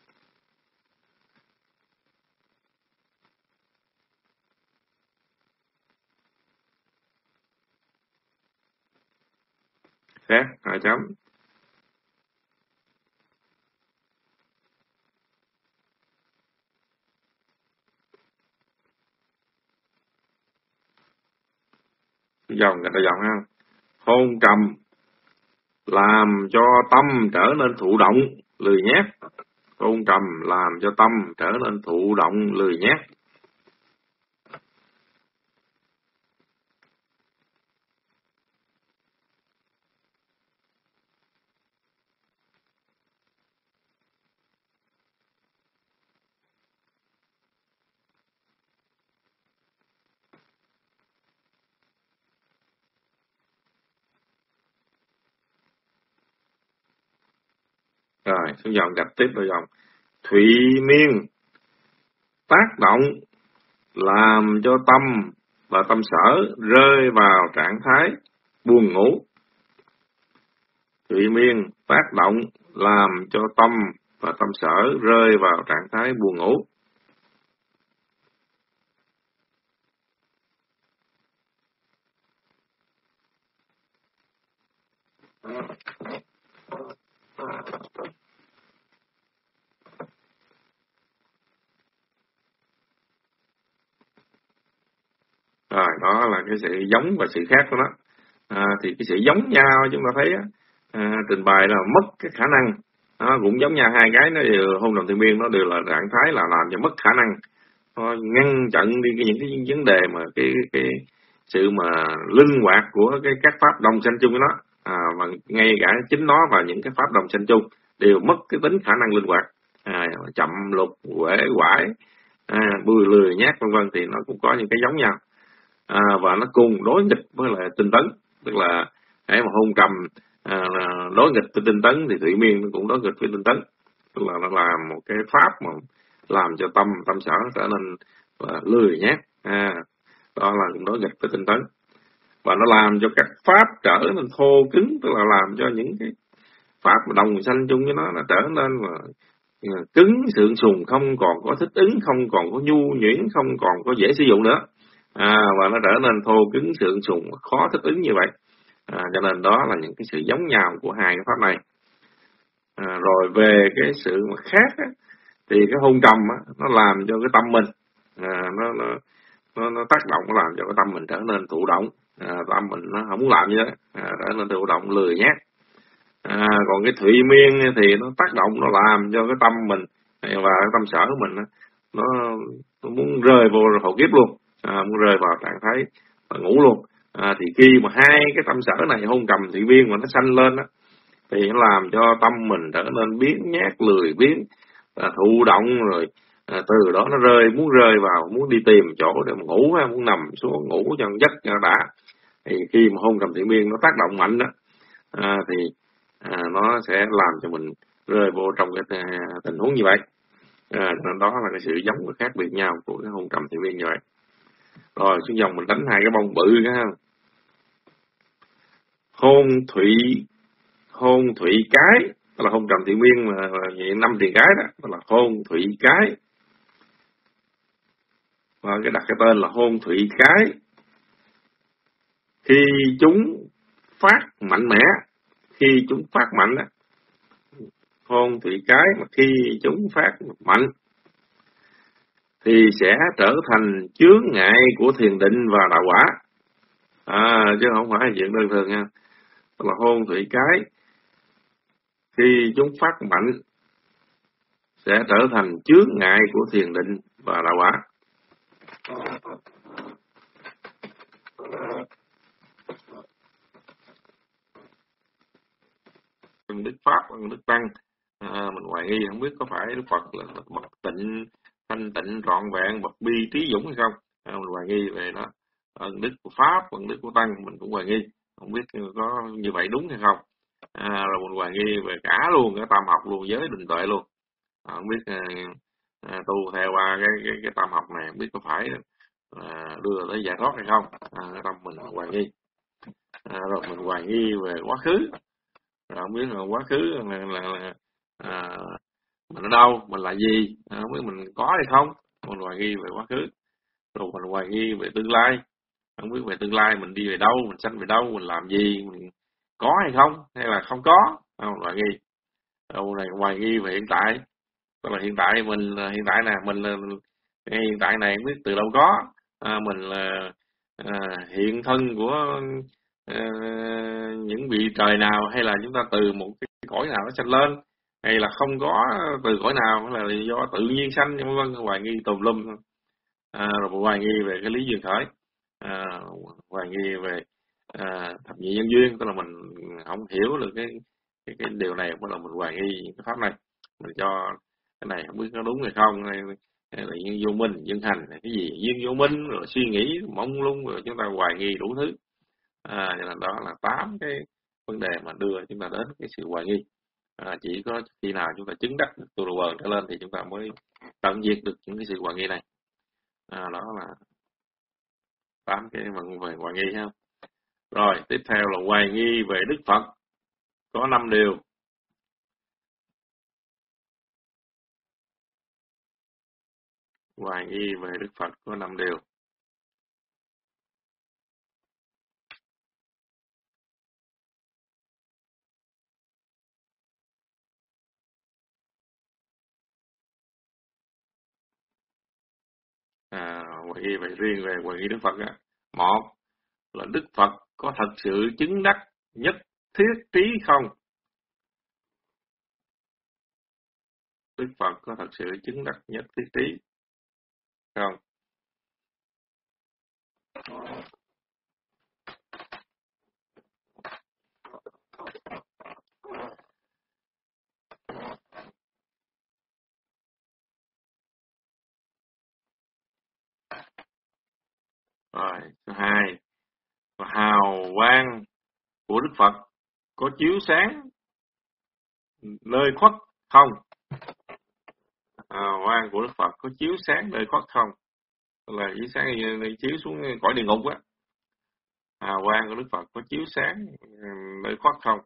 [SPEAKER 4] Khác, hai chấm. Dòng gạch đầu dòng ha. Hôn trầm làm cho tâm trở nên thụ động, lười nhác. Hôn trầm làm cho tâm trở nên thụ động, lười nhác. Rồi xuống dòng gạch tiếp vào dòng thụy miên tác động làm cho tâm và tâm sở rơi vào trạng thái buồn ngủ. Thụy miên tác động làm cho tâm và tâm sở rơi vào trạng thái buồn ngủ. Rồi, đó là cái sự giống và sự khác của nó. À, thì cái sự giống nhau chúng ta thấy á, à, trình bày là mất cái khả năng, nó cũng giống nhau, hai cái nó đều hôn trầm thụy miên, nó đều là trạng thái là làm cho mất khả năng, nó ngăn chặn đi cái, những cái vấn đề mà cái cái sự mà linh hoạt của cái các pháp đồng sanh chung của nó, à, và ngay cả chính nó và những cái pháp đồng sanh chung đều mất cái tính khả năng linh hoạt, à, chậm lục uể quải, à, bươi lười nhát vân vân, thì nó cũng có những cái giống nhau. À, và nó cùng đối nghịch với lại tinh tấn, tức là hãy mà hôn trầm à, đối nghịch với tinh tấn thì thụy miên nó cũng đối nghịch với tinh tấn, tức là nó làm một cái pháp mà làm cho tâm tâm sở trở nên là lười nhát, à, đó là cũng đối nghịch với tinh tấn, và nó làm cho các pháp trở nên thô cứng, tức là làm cho những cái pháp mà đồng sanh chung với nó là trở nên là cứng sượng sùng, không còn có thích ứng, không còn có nhu nhuyễn, không còn có dễ sử dụng nữa. À, và nó trở nên thô cứng sượng sùng, khó thích ứng như vậy. À, cho nên đó là những cái sự giống nhau của hai cái pháp này. À, rồi về cái sự mà khác á, thì cái hôn trầm á, nó làm cho cái tâm mình, à, nó, nó nó nó tác động, nó làm cho cái tâm mình trở nên thụ động. À, tâm mình nó không muốn làm như thế, à, trở nên thụ động lười nhát. À, còn cái thụy miên thì nó tác động, nó làm cho cái tâm mình và cái tâm sở của mình nó, nó muốn rơi vô hộ kiếp luôn. À, muốn rơi vào trạng thái và ngủ luôn. À, thì khi mà hai cái tâm sở này hôn trầm thụy miên mà nó sanh lên đó, thì nó làm cho tâm mình trở nên biến nhát, lười biếng, à, thụ động, rồi à, từ đó nó rơi, muốn rơi vào, muốn đi tìm chỗ để mà ngủ, hay muốn nằm xuống ngủ cho giấc cho đã. Thì khi mà hôn trầm thụy miên nó tác động mạnh đó, à, thì à, nó sẽ làm cho mình rơi vô trong cái tình huống như vậy. À, đó là cái sự giống và khác biệt nhau của cái hôn trầm thụy miên như vậy. Rồi xuống dòng mình đánh hai cái bông bự ha. Hôn thụy hôn thụy cái, đó là hôn trầm thụy miên mà năm tiền cái đó, đó là hôn thụy cái. Và cái đặt cái tên là hôn thụy cái. Khi chúng phát mạnh mẽ, khi chúng phát mạnh đó, hôn thụy cái mà khi chúng phát mạnh thì sẽ trở thành chướng ngại của thiền định và đạo quả. À, chứ không phải chuyện đơn thường nha. Đó là hôn thụy cái khi chúng phát mạnh sẽ trở thành chướng ngại của thiền định và đạo quả. Đức Pháp, Đức Tăng, à, mình hoài nghi không biết có phải Đức Phật là bậc tịnh, thanh tịnh, trọn vẹn, bậc bi, trí dũng hay không? À, mình hoài nghi về đó. Ân đức của Pháp, ân đức của Tăng mình cũng hoài nghi, không biết có như vậy đúng hay không. À, rồi mình hoài nghi về cả luôn, cái tam học luôn, giới định tuệ luôn. À, không biết à, à, tu theo qua cái, cái, cái tam học này, không biết có phải à, đưa tới giải thoát hay không. À, cái tâm mình hoài nghi. À, rồi mình hoài nghi về quá khứ. Rồi không biết là quá khứ là, là, là à, mình ở đâu, mình là gì, à, không biết mình có hay không. Mình hoài nghi về quá khứ. Rồi mình hoài nghi về tương lai, không biết về tương lai mình đi về đâu, mình sanh về đâu, mình làm gì, mình có hay không, hay là không có. Không, hoài nghi. Rồi này hoài nghi về hiện tại, tức là hiện tại mình hiện tại nè, mình là hiện tại này không biết từ đâu có, à, mình là à, hiện thân của à, những vị trời nào, hay là chúng ta từ một cái cõi nào nó sanh lên, hay là không có từ cõi nào, hay là do tự nhiên sanh, vân vân. Hoài nghi tùm lum. À, rồi hoài nghi về cái lý duyên khởi, à, hoài nghi về à, thập nhị nhân duyên, tức là mình không hiểu được cái cái, cái điều này, bắt đầu mình hoài nghi cái pháp này, mình cho cái này không biết có đúng hay không, hay, hay là duyên vô minh, duyên hành, cái gì duyên vô minh, rồi suy nghĩ mông lung, rồi chúng ta hoài nghi đủ thứ. À, cho nên đó là tám cái vấn đề mà đưa chúng ta đến cái sự hoài nghi. À, chỉ có khi nào chúng ta chứng đắc tu đồ bờ trở lên thì chúng ta mới tận diệt được những cái sự hoài nghi này. À, đó là tám cái phần về hoài nghi ha. Rồi tiếp theo là hoài nghi về Đức Phật, có năm điều. Hoài nghi về Đức Phật có năm điều. À, hoài nghi về riêng về hoài nghi Đức Phật á. Một là Đức Phật có thật sự chứng đắc nhất thiết trí không? Đức Phật có thật sự chứng đắc nhất thiết trí không? Rồi, thứ hai là hào quang của Đức Phật có chiếu sáng nơi khuất không? Hào quang của Đức Phật có chiếu sáng nơi khuất không? Là chiếu sáng như chiếu xuống cõi địa ngục á. Hào quang của Đức Phật có chiếu sáng nơi khuất không?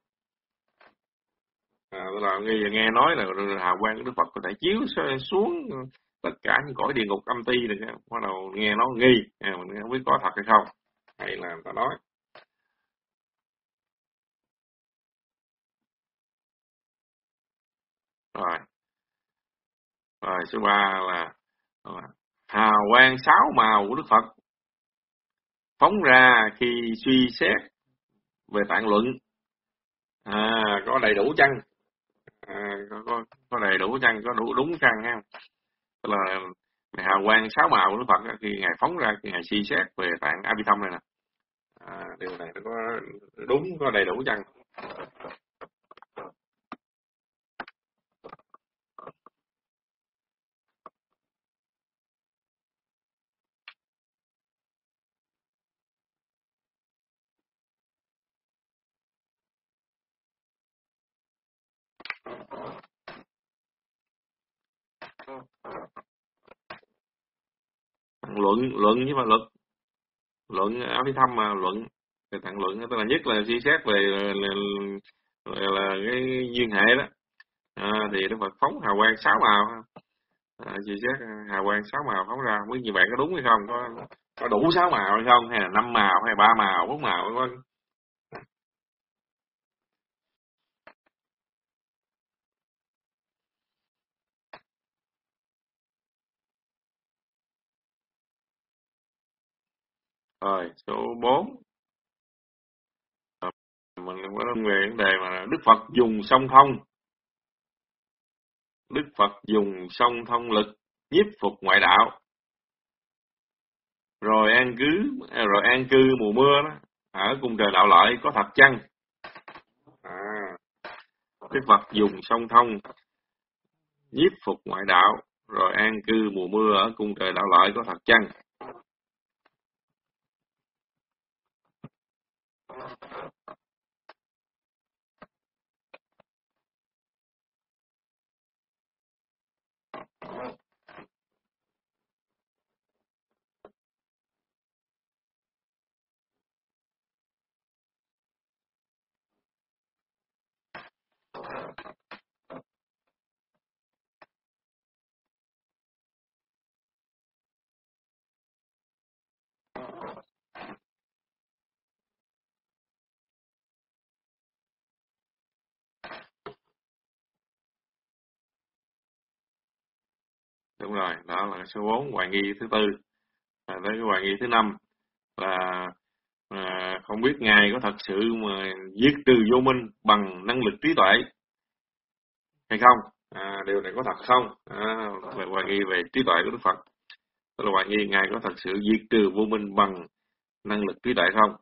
[SPEAKER 4] À, là nghe, nghe nói là hào quang của Đức Phật có thể chiếu xuống tất cả những cõi địa ngục âm ti này, bắt đầu nghe nó nghi, à, mình không biết có thật hay không, hay là người ta nói. Rồi, rồi số ba là, là hào quang sáu màu của Đức Phật phóng ra khi suy xét về tạng luận, à, có đầy đủ chăng? À, có, có, có đầy đủ chăng, có đủ đúng chăng ha? Tức là hào quang sáu màu của Đức Phật khi ngài phóng ra, khi ngài suy xét về tạng Abhidhamma này nè, à, điều này nó có đúng, có đầy đủ chăng? Luận luận với mà luật luận Abhidhamma mà luận về tạng luận, tức là nhất là suy xét về là, là, là, là cái duyên hệ đó, à, thì Đức Phật phóng hào quang sáu màu, à, suy xét hào quang sáu màu phóng ra, không biết như vậy có đúng hay không, có có đủ sáu màu hay không, hay là năm màu hay ba màu bốn màu vân vân. Rồi số bốn, mình có nói về vấn đề mà Đức Phật dùng song thông, Đức Phật dùng song thông lực nhiếp phục ngoại đạo, rồi an cứ rồi an cư mùa mưa đó ở cung trời đạo lợi, có thật chăng? À, Đức Phật dùng song thông nhiếp phục ngoại đạo rồi an cư mùa mưa ở cung trời đạo lợi, có thật chăng? Đúng rồi, đó là số bốn, hoài nghi thứ tư. À, tới cái hoài nghi thứ năm là à, không biết Ngài có thật sự mà diệt trừ vô minh bằng năng lực trí tuệ hay không? À, điều này có thật không? À, về hoài nghi về trí tuệ của Đức Phật, tức là hoài nghi Ngài có thật sự diệt trừ vô minh bằng năng lực trí tuệ không?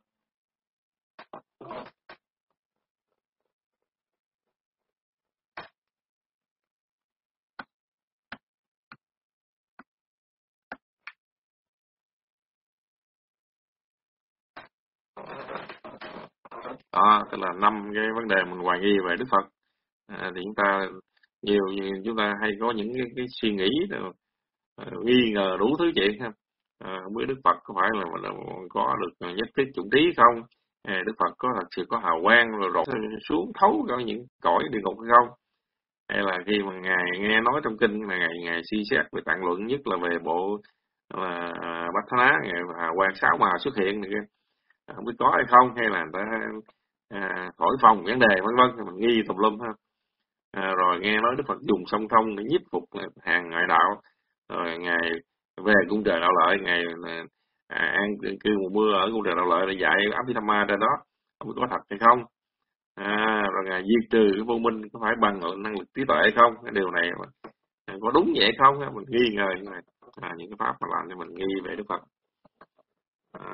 [SPEAKER 4] Đó, tức là năm cái vấn đề mình hoài nghi về Đức Phật. À, thì chúng ta nhiều, nhiều chúng ta hay có những cái, cái suy nghĩ rồi, à, nghi ngờ đủ thứ chuyện ha. À, không biết Đức Phật có phải là, là có được nhất thiết chủng trí không? À, Đức Phật có thật sự có hào quang rồi rột xuống thấu cả những cõi địa ngục hay không? Hay là khi mà ngài nghe nói trong kinh là ngài ngài suy xét về tạng luận, nhất là về bộ là Bát Thá, ngài hào quang sáu màu xuất hiện này kia, à, không biết có hay không, hay là người ta à, thổi phồng vấn đề vân vân, mình nghi tùm lum ha. À, rồi nghe nói Đức Phật dùng song thông để nhiếp phục hàng ngoại đạo, rồi ngài về cung trời đạo lợi, ngài à, an cư mùa mưa ở cung trời đạo lợi để dạy Abhidhamma ra đó, không biết có thật hay không. À, rồi ngài diệt trừ cái vô minh có phải bằng năng lực trí tuệ hay không? Cái điều này mà có đúng vậy không? Mình nghi ngờ như này. À, những cái pháp mà làm cho mình nghi về Đức Phật. À.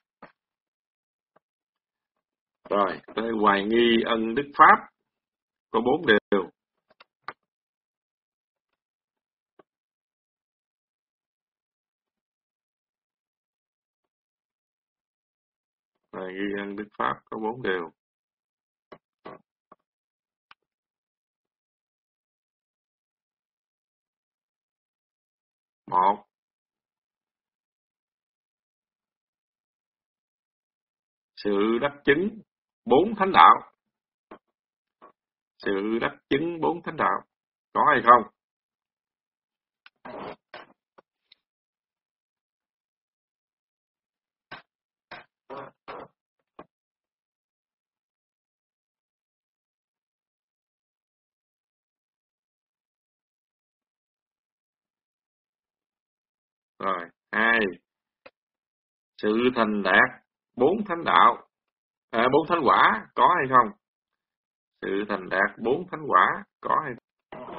[SPEAKER 4] Rồi tới hoài nghi ân đức pháp có bốn điều. Hoài nghi ân đức pháp có bốn điều. Một, sự đắc chứng bốn thánh đạo. Sự đắc chứng bốn thánh đạo có hay không? Rồi, hai, sự thành đạt bốn thánh đạo, à, bốn thánh quả có hay không? Sự thành đạt bốn thánh quả có hay không?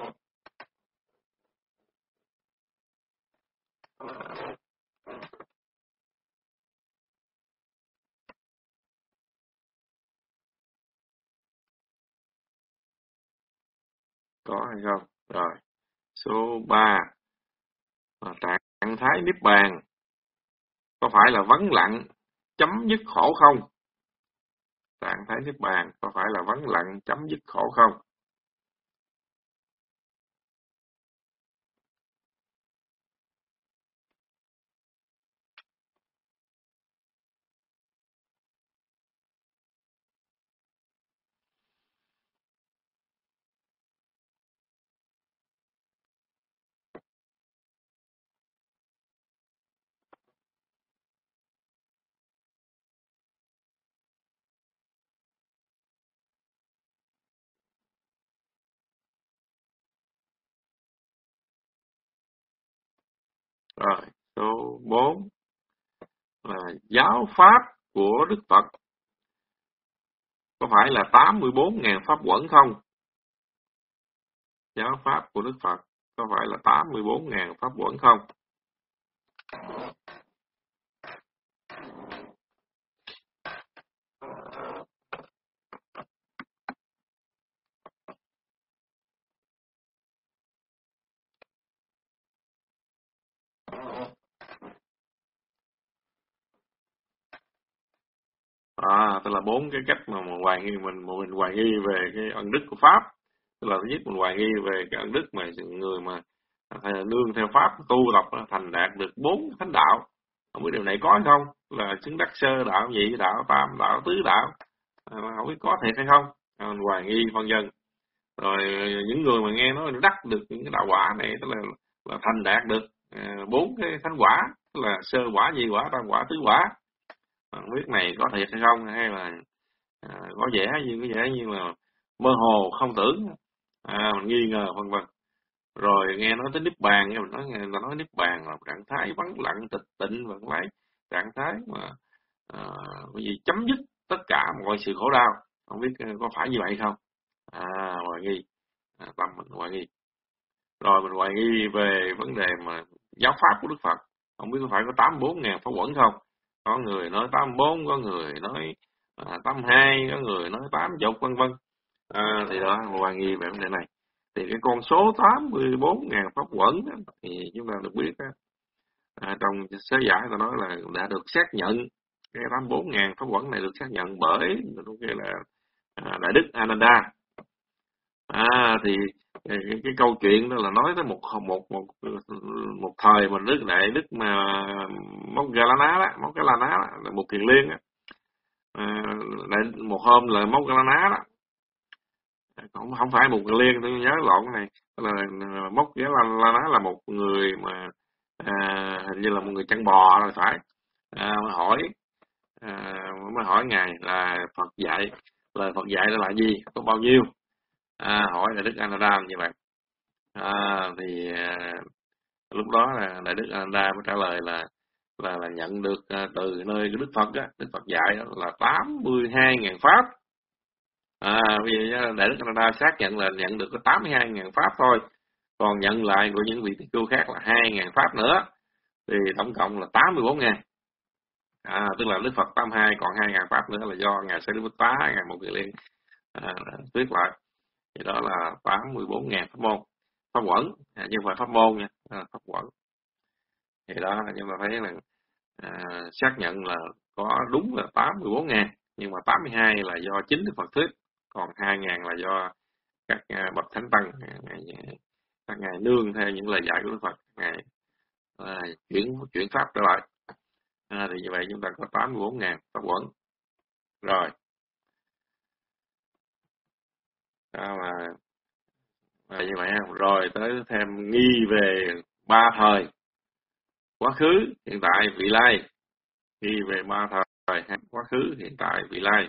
[SPEAKER 4] Có hay không? Rồi, số ba, trạng thái niết bàn có phải là vắng lặng chấm dứt khổ không? Trạng thái niết bàn có phải là vắng lặng chấm dứt khổ không? Rồi, số bốn là giáo pháp của Đức Phật có phải là tám mươi bốn nghìn pháp uẩn không? Giáo pháp của Đức Phật có phải là tám mươi bốn nghìn pháp uẩn không? À, tức là bốn cái cách mà mình hoài nghi mình mình hoài nghi về cái ân đức của pháp. Tức là thứ nhất mình hoài nghi về cái ân đức mà người mà nương theo pháp tu tập thành đạt được bốn thánh đạo. Không biết điều này có hay không? Là chứng đắc sơ đạo, nhị đạo, tam đạo, tứ đạo. À, không biết có thiệt hay không? À, mình hoài nghi vân vân. Rồi những người mà nghe nói đắc được những cái đạo quả này, tức là là thành đạt được bốn à, cái thánh quả, tức là sơ quả, nhị quả, tam quả, tứ quả. Không biết này có thiệt hay không, hay là à, có vẻ như có vẻ như là mơ hồ không tưởng, à, mình nghi ngờ vân vân. Rồi nghe nói tới niết bàn, nghe mình nói nghe là nói niết bàn là trạng thái vắng lặng tịch tịnh và lấy trạng thái mà à, cái gì chấm dứt tất cả mọi sự khổ đau. Không biết có phải như vậy không? À, hoài nghi, à, tâm mình hoài nghi. Rồi mình hoài nghi về vấn đề mà giáo pháp của Đức Phật, không biết có phải có tám mươi bốn nghìn pháp uẩn không? Có người nói tám mươi bốn, có người nói à, tám mươi hai, có người nói tám mươi, vân vân. À, thì đó hoài nghi về vấn đề này. Thì cái con số tám mươi bốn nghìn pháp uẩn thì chúng ta được biết đó, à, trong sớ giải ta nói là đã được xác nhận. Cái tám mươi bốn nghìn pháp uẩn này được xác nhận bởi cái là à, Đại Đức Ananda. À thì cái, cái câu chuyện đó là nói tới một một một một thời mà Đức Đại Đức mà Moggallana đó, Moggallana đó, là một kiền liên đó. À, đại, một hôm là Moggallana đó, không không phải một kiền liên, tôi nhớ lộn cái này, là Moggallana là một người mà à, hình như là một người chăn bò là phải. À, mới hỏi à, mới hỏi ngài là Phật dạy, lời Phật dạy là gì, có bao nhiêu? À, hỏi là Đức Ananda như vậy. À, thì à, lúc đó là đại Đức Ananda mới trả lời là là, là nhận được à, từ nơi Đức Phật á, Đức Phật dạy là tám mươi hai ngàn pháp. À, bây giờ đại Đức Ananda xác nhận là nhận được có tám mươi hai ngàn pháp thôi, còn nhận lại của những vị tỳ khưu khác là hai ngàn pháp nữa, thì tổng cộng là tám mươi bốn ngàn. À, tức là Đức Phật tám mươi hai, còn hai ngàn pháp nữa là do ngài Sariputta, ngài Một Kiền Liên à, thuyết lại. Thì đó là tám mươi bốn ngàn pháp môn, pháp quẩn, à, nhưng phải pháp môn nha, à, pháp quẩn. Thì đó, nhưng mà thấy là à, xác nhận là có đúng là tám mươi bốn ngàn, nhưng mà tám mươi hai là do chính Đức Phật thuyết, còn hai ngàn là do các à, bậc thánh tăng, các ngài nương theo những lời dạy của Đức Phật, ngài à, chuyển chuyển pháp trở lại. À, thì như vậy chúng ta có tám mươi bốn ngàn pháp quẩn. Rồi. Đó là à, như vậy. Rồi tới thêm nghi về ba thời: quá khứ, hiện tại, vị lai. Nghi về ba thời: quá khứ, hiện tại, vị lai.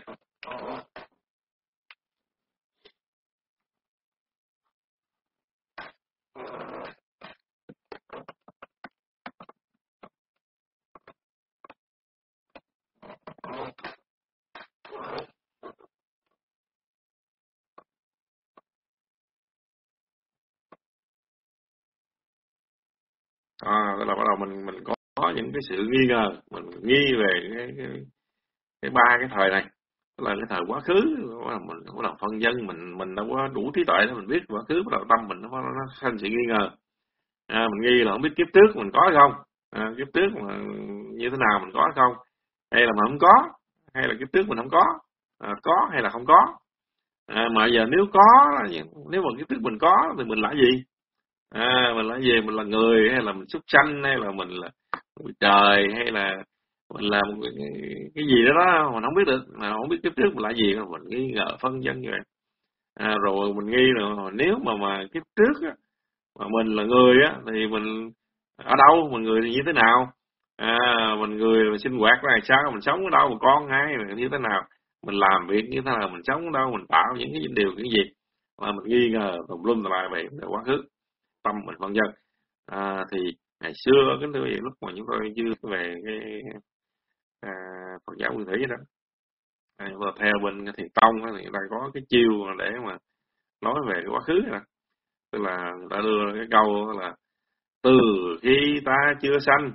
[SPEAKER 4] À, tức là bắt đầu mình mình có, có những cái sự nghi ngờ, mình nghi về cái cái, cái ba cái thời này. Tức là cái thời quá khứ, mình bắt đầu phân dân, mình mình đâu có đủ trí tuệ để mình biết quá khứ, bắt đầu tâm mình nó nó sinh sự nghi ngờ. À, mình nghi là không biết kiếp trước mình có hay không, à, kiếp trước mà như thế nào mình có hay không, hay là mình không có, hay là kiếp trước mình không có, à, có hay là không có. À, mà giờ nếu có, nếu mà kiếp trước mình có thì mình là gì? À, mình là gì? Mình là người, hay là mình súc sanh, hay là mình là trời, hay là mình làm cái, cái gì đó đó mình không biết được, mà không biết kiếp trước mình là gì, mình nghi ngờ phân dân như vậy. À, rồi mình nghi rồi, nếu mà mà kiếp trước á, mà mình là người á, thì mình ở đâu, mình người thì như thế nào? À, mình người mình sinh hoạt ra sao, mình sống ở đâu, mình con hay là như thế nào, mình làm việc như thế nào, mình sống ở đâu, mình tạo những cái điều cái gì mà mình nghi ngờ tùm lum lại về quá khứ, tâm mình phân dân. À, thì ngày xưa cái thời lúc mà chúng tôi chưa về cái à, Phật giáo Nguyên Thủy đó, à, và theo bên Thiền Tông thì người ta có cái chiêu để mà nói về cái quá khứ này. Tức là người ta đưa cái câu là từ khi ta chưa sanh,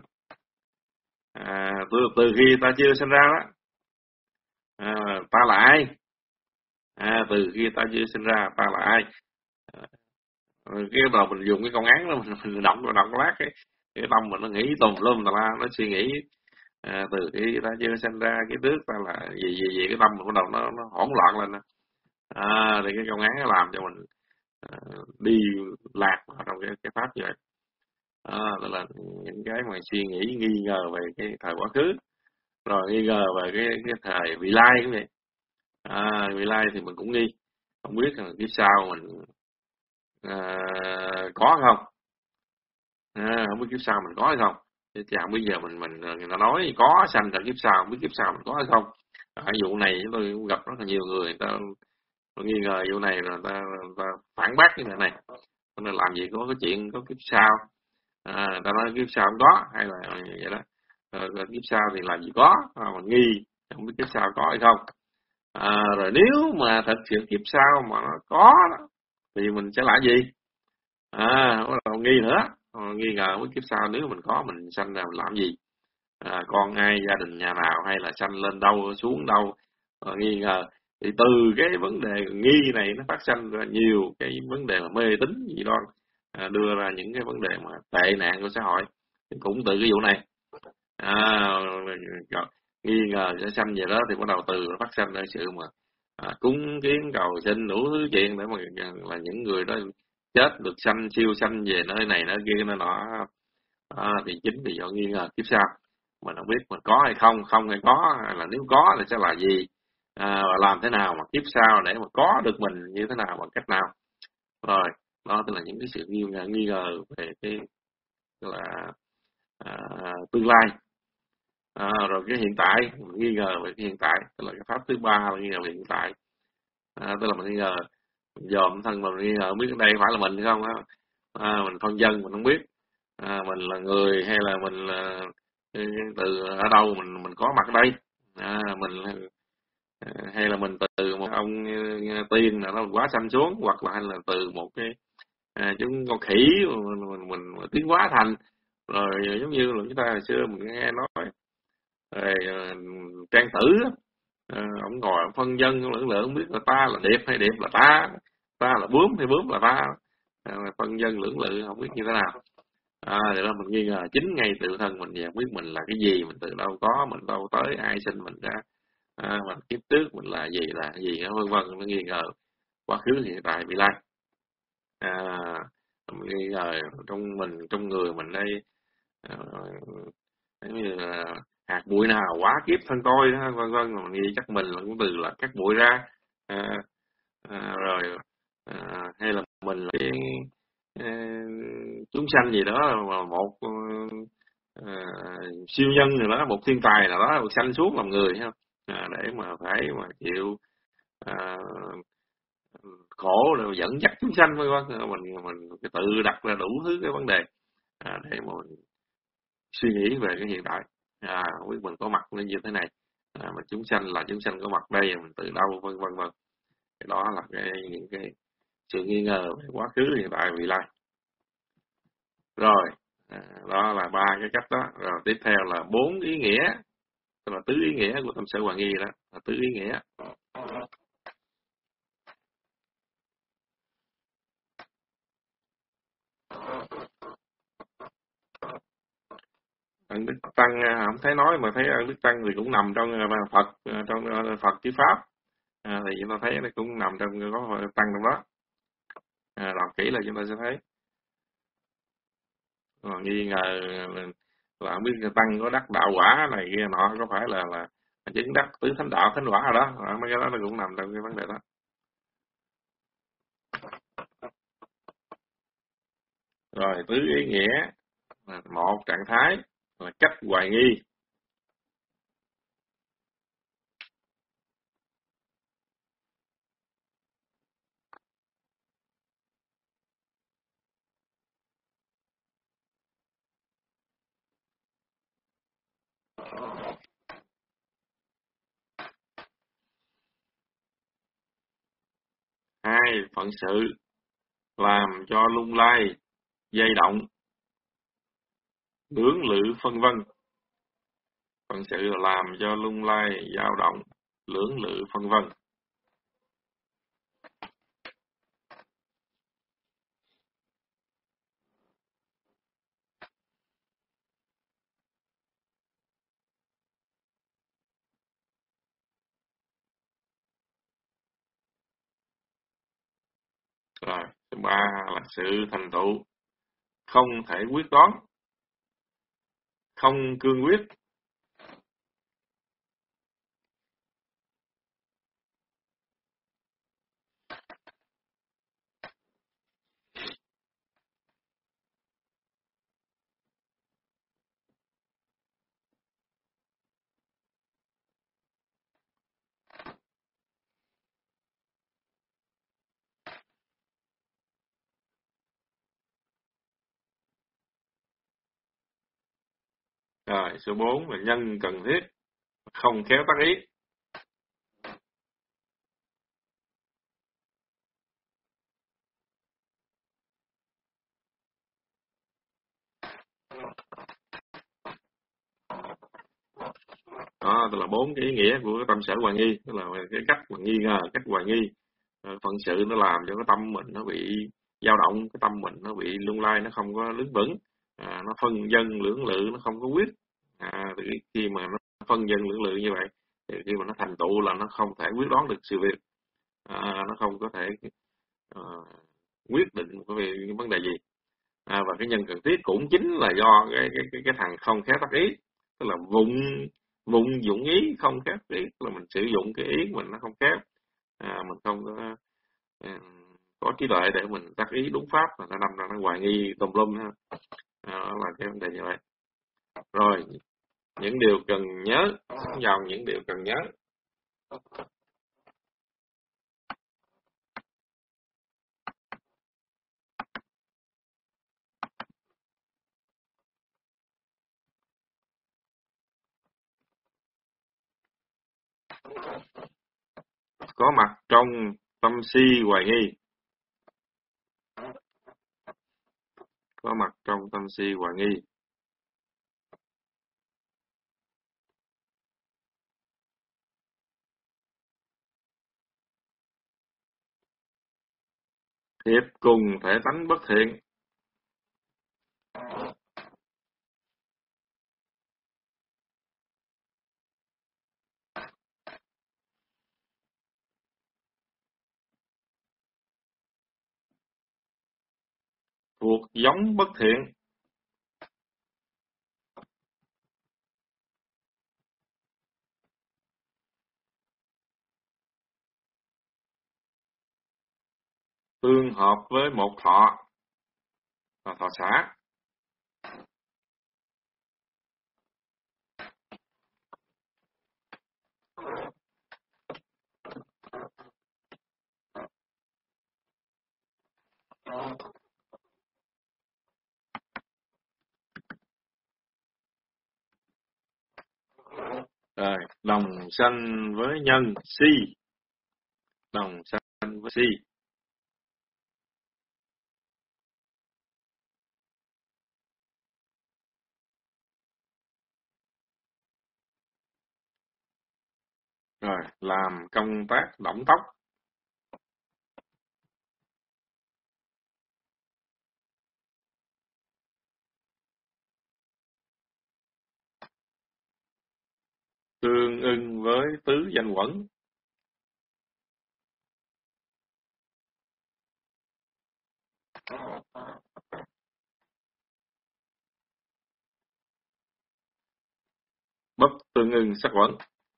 [SPEAKER 4] à, từ, từ khi ta chưa sanh ra đó, à, ta là ai? À, từ khi ta chưa sinh ra, ta là ai? À, cái đầu mình dùng cái con án đó, mình, mình đọc đọc lát cái cái tâm mình nó nghĩ tùm lum tà la, nó suy nghĩ à, từ khi ta chưa sinh ra cái trước ta là gì gì gì, cái tâm mình bắt đầu nó nó hỗn loạn lên. À, thì cái con án nó làm cho mình à, đi lạc vào trong cái cái pháp như vậy. À, đó là những cái mà suy nghĩ nghi ngờ về cái thời quá khứ, rồi nghi ngờ về cái cái thời vị lai cũng vậy. À, vị lai thì mình cũng nghi, không biết là kiếp sau mình à, có không, à, không biết kiếp sau mình có hay không. Chứ chẳng bây giờ mình mình người ta nói có sanh ra kiếp sau, không biết kiếp sau mình có hay không. Ở vụ này chúng tôi cũng gặp rất là nhiều người, người ta nghi ngờ vụ này, rồi người ta, người ta phản bác cái này này, nên làm gì có cái chuyện có kiếp sau. À, người ta nói kiếp sau không có, hay là vậy đó. Rồi, rồi kiếp sau thì làm gì có, à, mình nghi không biết kiếp sau có hay không. À, rồi nếu mà thật sự kiếp sau mà nó có đó, thì mình sẽ làm gì? À, bắt đầu nghi nữa, nghi ngờ với kiếp sau nếu mình có, mình sanh ra mình làm gì? À, con ai, gia đình nhà nào, hay là sanh lên đâu, xuống đâu, à, nghi ngờ. Thì từ cái vấn đề nghi này nó phát sinh ra nhiều cái vấn đề mà mê tín gì đó, à, đưa ra những cái vấn đề mà tệ nạn của xã hội. Thì cũng từ cái vụ này, à, nghi ngờ sẽ sanh về đó, thì bắt đầu từ nó phát sinh ra sự mà à, cúng kiến cầu xin đủ thứ chuyện để mà là những người đó chết được sanh siêu sanh về nơi này nơi kia nơi nọ, à, thì chính vì do nghi ngờ kiếp sau. Mình không biết mình có hay không, không hay có, hay là nếu có thì sẽ là gì, à, và làm thế nào mà kiếp sau để mà có được mình như thế nào, bằng cách nào. Rồi đó tức là những cái sự nghi ngờ, nghi ngờ về cái là à, tương lai. À, rồi cái hiện tại, mình nghi ngờ về cái hiện tại, tức là cái pháp thứ ba là nghi ngờ về hiện tại. À, tức là mình nghi ngờ, mình dòm thân mình nghi ngờ không biết đây phải là mình hay không á. À, mình phân dân mình không biết, à, mình là người hay là mình là từ ở đâu mình mình có mặt ở đây, à, mình hay là mình từ một ông tiên nào đó quá sanh xuống, hoặc là hay là từ một cái à, chúng con khỉ mình, mình, mình, mình tiến hóa thành. Rồi giống như là chúng ta hồi xưa mình nghe nói rồi Trang Tử à, ông ngồi ông phân dân lưỡng lự không biết là ta là điệp hay điệp là ta, ta là bướm hay bướm là ta, à, phân dân lưỡng lự không biết như thế nào. À, thì đó mình nghi ngờ chính ngay tự thân mình, và biết mình là cái gì, mình từ đâu có, mình đâu tới, ai sinh mình ra, à, mình kiếp trước mình là gì là gì vân vân. Nó nghi ngờ quá khứ hiện tại vị lai. À, mình nghi ngờ trong mình, trong người mình đây à, giống như là hạt bụi nào quá kiếp thân tôi đó, vân vân. Mình nghĩ chắc mình là cũng từ là cắt bụi ra, à, à, rồi à, hay là mình là cái à, chúng sanh gì đó, mà một à, siêu nhân nào đó, một thiên tài nào đó sanh xuống làm người ha, à, để mà phải mà chịu à, khổ rồi dẫn dắt chúng sanh vân vân. Mình mình tự đặt ra đủ thứ cái vấn đề à, để mà mình suy nghĩ về cái hiện tại. À, không biết mình có mặt như thế này, à, mà chúng sanh là chúng sanh có mặt đây, mình từ đâu vân vân vân. Cái đó là cái những cái sự nghi ngờ về quá khứ hiện tại vị lai. Rồi à, đó là ba cái cách đó. Rồi tiếp theo là bốn ý nghĩa, tức là tứ ý nghĩa của tâm sở Hoàng Nghi đó, là tứ ý nghĩa. Ân Đức Tăng không thấy nói, mà thấy Ân Đức Tăng thì cũng nằm trong Phật, trong Phật chữ Pháp, à, thì chúng ta thấy nó cũng nằm trong có Tăng trong đó. À, đọc kỹ là chúng ta sẽ thấy. Còn nghi ngờ là không biết Tăng có đắc đạo quả này kia nọ, có phải là là chứng đắc tứ thánh đạo thánh quả rồi đó, à, mấy cái đó nó cũng nằm trong cái vấn đề đó. Rồi tứ ý nghĩa là một trạng thái là cách hoài nghi. Hai, phận sự làm cho lung lay, dây động, lưỡng lự phân vân. Phận sự làm cho lung lay, dao động, lưỡng lự phân vân. Rồi, thứ ba là sự thành tựu không thể quyết đoán, không cương quyết. Rồi, số bốn là nhân cần thiết, không khéo tác ý. Đó, tức là bốn cái ý nghĩa của cái tâm sở hoài nghi, tức là cái cách mà nghi ngờ, cách hoài nghi. Phận sự nó làm cho cái tâm mình nó bị dao động, cái tâm mình nó bị lung lay, nó không có đứng vững, à, nó phân dân lưỡng lự, nó không có quyết. À, thì khi mà nó phân dân lưỡng lự như vậy Thì khi mà nó thành tựu là nó không thể quyết đoán được sự việc, à, nó không có thể à, quyết định về những vấn đề gì. À, và cái nhân cần thiết cũng chính là do cái cái cái, cái thằng không khéo tác ý, tức là vụng vụng dụng ý không khéo ý, tức là mình sử dụng cái ý mình nó không khéo, à, mình không có à, có trí tuệ để mình tác ý đúng pháp, mà nó đâm ra nó hoài nghi tùm lum ha. À, đó là cái vấn đề như vậy. Rồi những điều cần nhớ, dòng những điều cần nhớ. Có mặt trong tâm si hoài nghi. Có mặt trong tâm si hoài nghi. Hiệp cùng thể tánh bất thiện. Thuộc giống bất thiện. Tương hợp với một thọ và thọ xã. Rồi, đồng sanh với nhân si. Đồng sanh với si. Rồi, làm công tác động tóc. Tương ưng với tứ danh quẩn. Bất tương ưng sắc quẩn.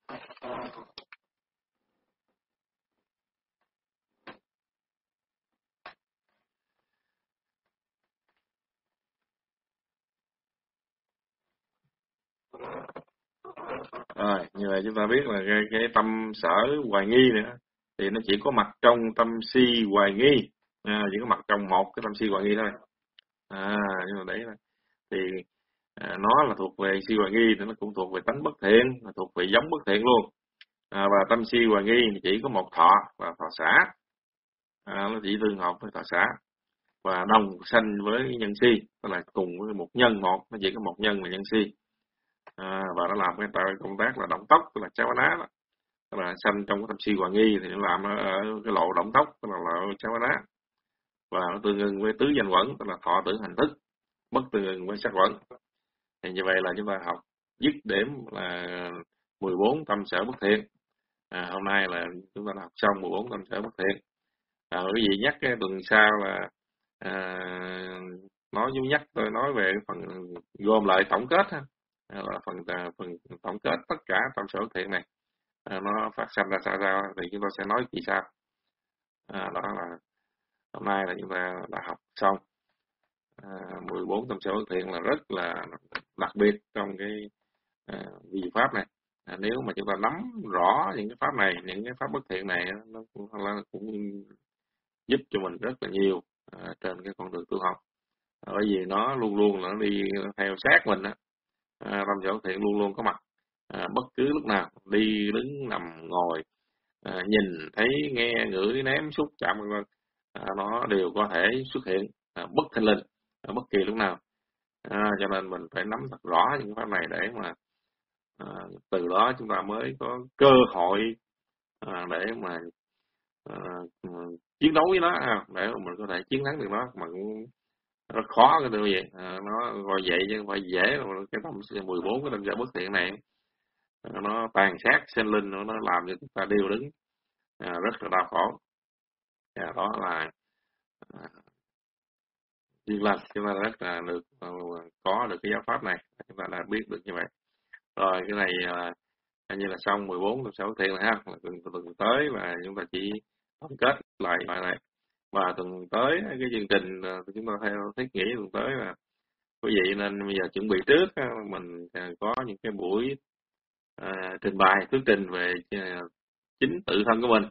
[SPEAKER 4] Rồi, như vậy chúng ta biết là cái, cái tâm sở hoài nghi nữa thì nó chỉ có mặt trong tâm si hoài nghi, à, chỉ có mặt trong một cái tâm si hoài nghi thôi. À, nhưng mà đấy là thì à, nó là thuộc về si hoài nghi thì nó cũng thuộc về tánh bất thiện, là thuộc về giống bất thiện luôn. À, và tâm si hoài nghi thì chỉ có một thọ và thọ xã, à, nó chỉ tương hợp với thọ xã và đồng sanh với nhân si, tức là cùng với một nhân một, nó chỉ có một nhân là nhân si. À, và nó làm cái công tác là động tóc, tức là cháu ná đó. Tức là sanh trong cái tâm si hoài nghi thì nó làm ở cái lộ động tóc, tức là lộ cháu ná, và nó tương ứng với tứ danh quẩn, tức là thọ tưởng hành thức, bất tương ứng với sắc quẩn. Thì như vậy là chúng ta học dứt điểm là mười bốn tâm sở bất thiện. À, hôm nay là chúng ta học xong mười bốn tâm sở bất thiện. À, cái gì nhắc cái tuần sau là à, nói chú nhắc tôi nói về phần gồm lại tổng kết ha, à, là phần phần tổng kết tất cả tâm sở bất thiện này, à, nó phát sinh ra sao sao thì chúng ta sẽ nói kỳ sau. À, đó là hôm nay là chúng ta đã học xong à, mười bốn tâm sở bất thiện, là rất là đặc biệt trong cái à, vi pháp này. À, nếu mà chúng ta nắm rõ những cái pháp này, những cái pháp bất thiện này, nó cũng, nó cũng giúp cho mình rất là nhiều à, trên cái con đường tu học. À, bởi vì nó luôn luôn là nó đi theo sát mình á. À, tâm sở bất thiện luôn luôn có mặt à, bất cứ lúc nào, đi đứng nằm ngồi, à, nhìn thấy nghe ngửi ném xúc chạm vân vân, à, nó đều có thể xuất hiện à, bất thình lình ở bất kỳ lúc nào. À, cho nên mình phải nắm thật rõ những pháp này để mà à, từ đó chúng ta mới có cơ hội à, để mà à, chiến đấu với nó, à, để mà mình có thể chiến thắng được nó. Mà cũng rất khó cái điều gì à, nó gọi vậy chứ không phải dễ. Cái tâm mười bốn cái tâm sở bất thiện này nó tàn sát sinh linh, nó làm cho chúng ta điêu đứng à, rất là đau khổ. À, đó là à, duyên lành, chúng ta rất là được uh, có được cái giáo pháp này, chúng ta đã biết được như vậy. Rồi cái này uh, như là xong mười bốn tuần sáu thiền này ha, là tuần, tuần tới và chúng ta chỉ tổng kết lại bài này. Và tuần tới cái chương trình uh, chúng ta theo thiết nghĩ tuần tới là quý vị nên bây giờ chuẩn bị trước, uh, mình uh, có những cái buổi uh, trình bày thuyết trình về uh, chính tự thân của mình.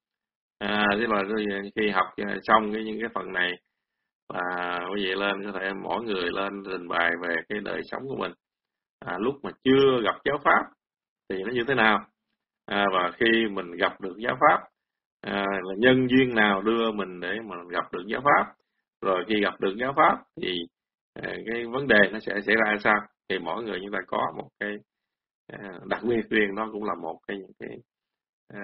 [SPEAKER 4] À, thế là khi học xong cái những cái phần này và quý vị lên có thể mỗi người lên trình bày về cái đời sống của mình à, lúc mà chưa gặp giáo pháp thì nó như thế nào, à, và khi mình gặp được giáo pháp à, là nhân duyên nào đưa mình để mà gặp được giáo pháp, rồi khi gặp được giáo pháp thì à, cái vấn đề nó sẽ xảy ra sao. Thì mỗi người chúng ta có một cái à, đặc biệt riêng, đó cũng là một cái những cái à,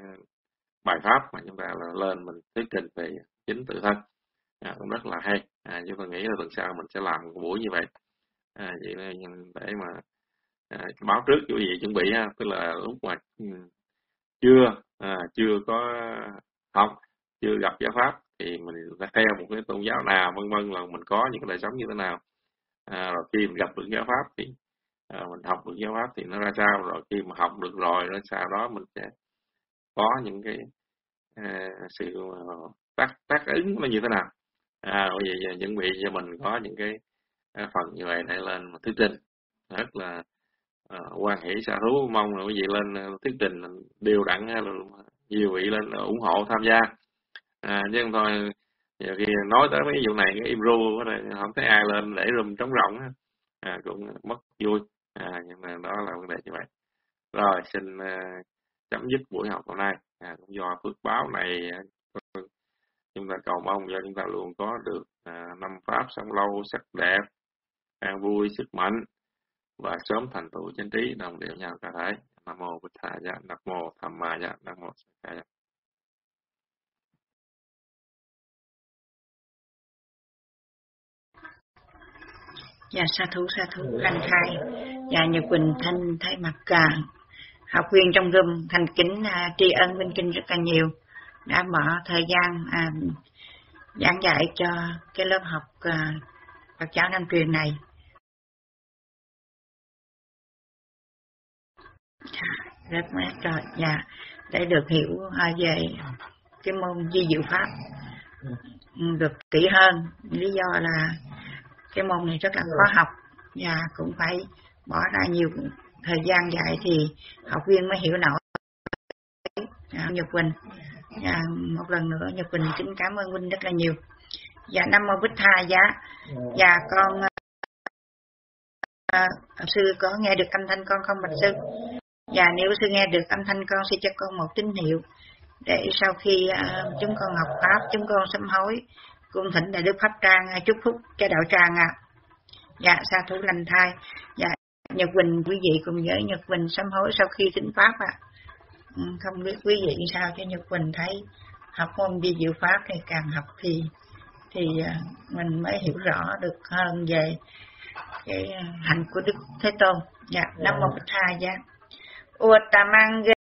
[SPEAKER 4] bài pháp mà chúng ta là lên mình thuyết trình về chính tự thân, à, cũng rất là hay. À, chúng tôi nghĩ là tuần sau mình sẽ làm một buổi như vậy. À, vậy nên để mà à, báo trước cho quý vị chuẩn bị ha, tức là lúc mà chưa à, chưa có học, chưa gặp giáo pháp thì mình đã theo một cái tôn giáo nào, vân vân, là mình có những cái đời sống như thế nào. À, rồi khi mình gặp được giáo pháp thì à, mình học được giáo pháp thì nó ra sao, rồi khi mà học được rồi nó sau đó mình sẽ có những cái à, sự tác tác ứng nó như thế nào. À, bây giờ chuẩn bị cho mình có những cái à, phần như vậy để lên thuyết trình, rất là à, hoan hỷ sa thú, mong là quý vị lên thuyết trình đều đặn hay là nhiều vị lên ủng hộ tham gia. À, chứ không thôi giờ khi nói tới mấy vụ này cái im ru không thấy ai lên để room trống rỗng à, cũng mất vui. À, nhưng mà đó là vấn đề như vậy. Rồi xin uh, chấm dứt buổi học hôm nay. À, cũng do phước báo này chúng ta cầu mong cho chúng ta luôn có được à, năm pháp sống lâu sắc đẹp, an vui sức mạnh và sớm thành tựu chánh trí đồng điệu nhau cả thể. Nam mô Bụt Thầy, Nam mô Tham Ma, Nam mô Sa Ca.
[SPEAKER 1] Dạ sa thú sa thú Khanh Khai. Dạ Nhật Quỳnh Thanh thay mặt cả học viên trong room thành kính à, tri ân Minh Kinh rất là nhiều, đã mở thời gian à, giảng dạy cho cái lớp học à, Phật giáo Nam truyền này. Dạ, rất mát rồi. Dạ, để được hiểu à, về cái môn di diệu pháp được kỹ hơn. Lý do là cái môn này rất là khó học và cũng phải bỏ ra nhiều thời gian dạy thì học viên mới hiểu nổi. À, Nhật Quỳnh, à, một lần nữa Nhật Quỳnh kính cảm ơn huynh rất là nhiều. Dạ Nam mô Bích Tha. Dạ, dạ con à, sư có nghe được âm thanh con không bạch sư? Dạ nếu sư nghe được âm thanh con sẽ cho con một tín hiệu để sau khi à, chúng con học pháp chúng con sám hối cung thỉnh đại đức pháp trang chúc phúc cho đạo tràng ạ. À. Dạ sa thú lành thai. Dạ Nhật Quỳnh quý vị cùng với Nhật Quỳnh sám hối sau khi thỉnh pháp ạ. À. Không biết quý vị sao cho Nhật Quỳnh thấy học môn di diệu pháp thì càng học thì thì mình mới hiểu rõ được hơn về cái hành của Đức Thế Tôn. Dạ Nam mô Bụt Thầy. Dạ Utamang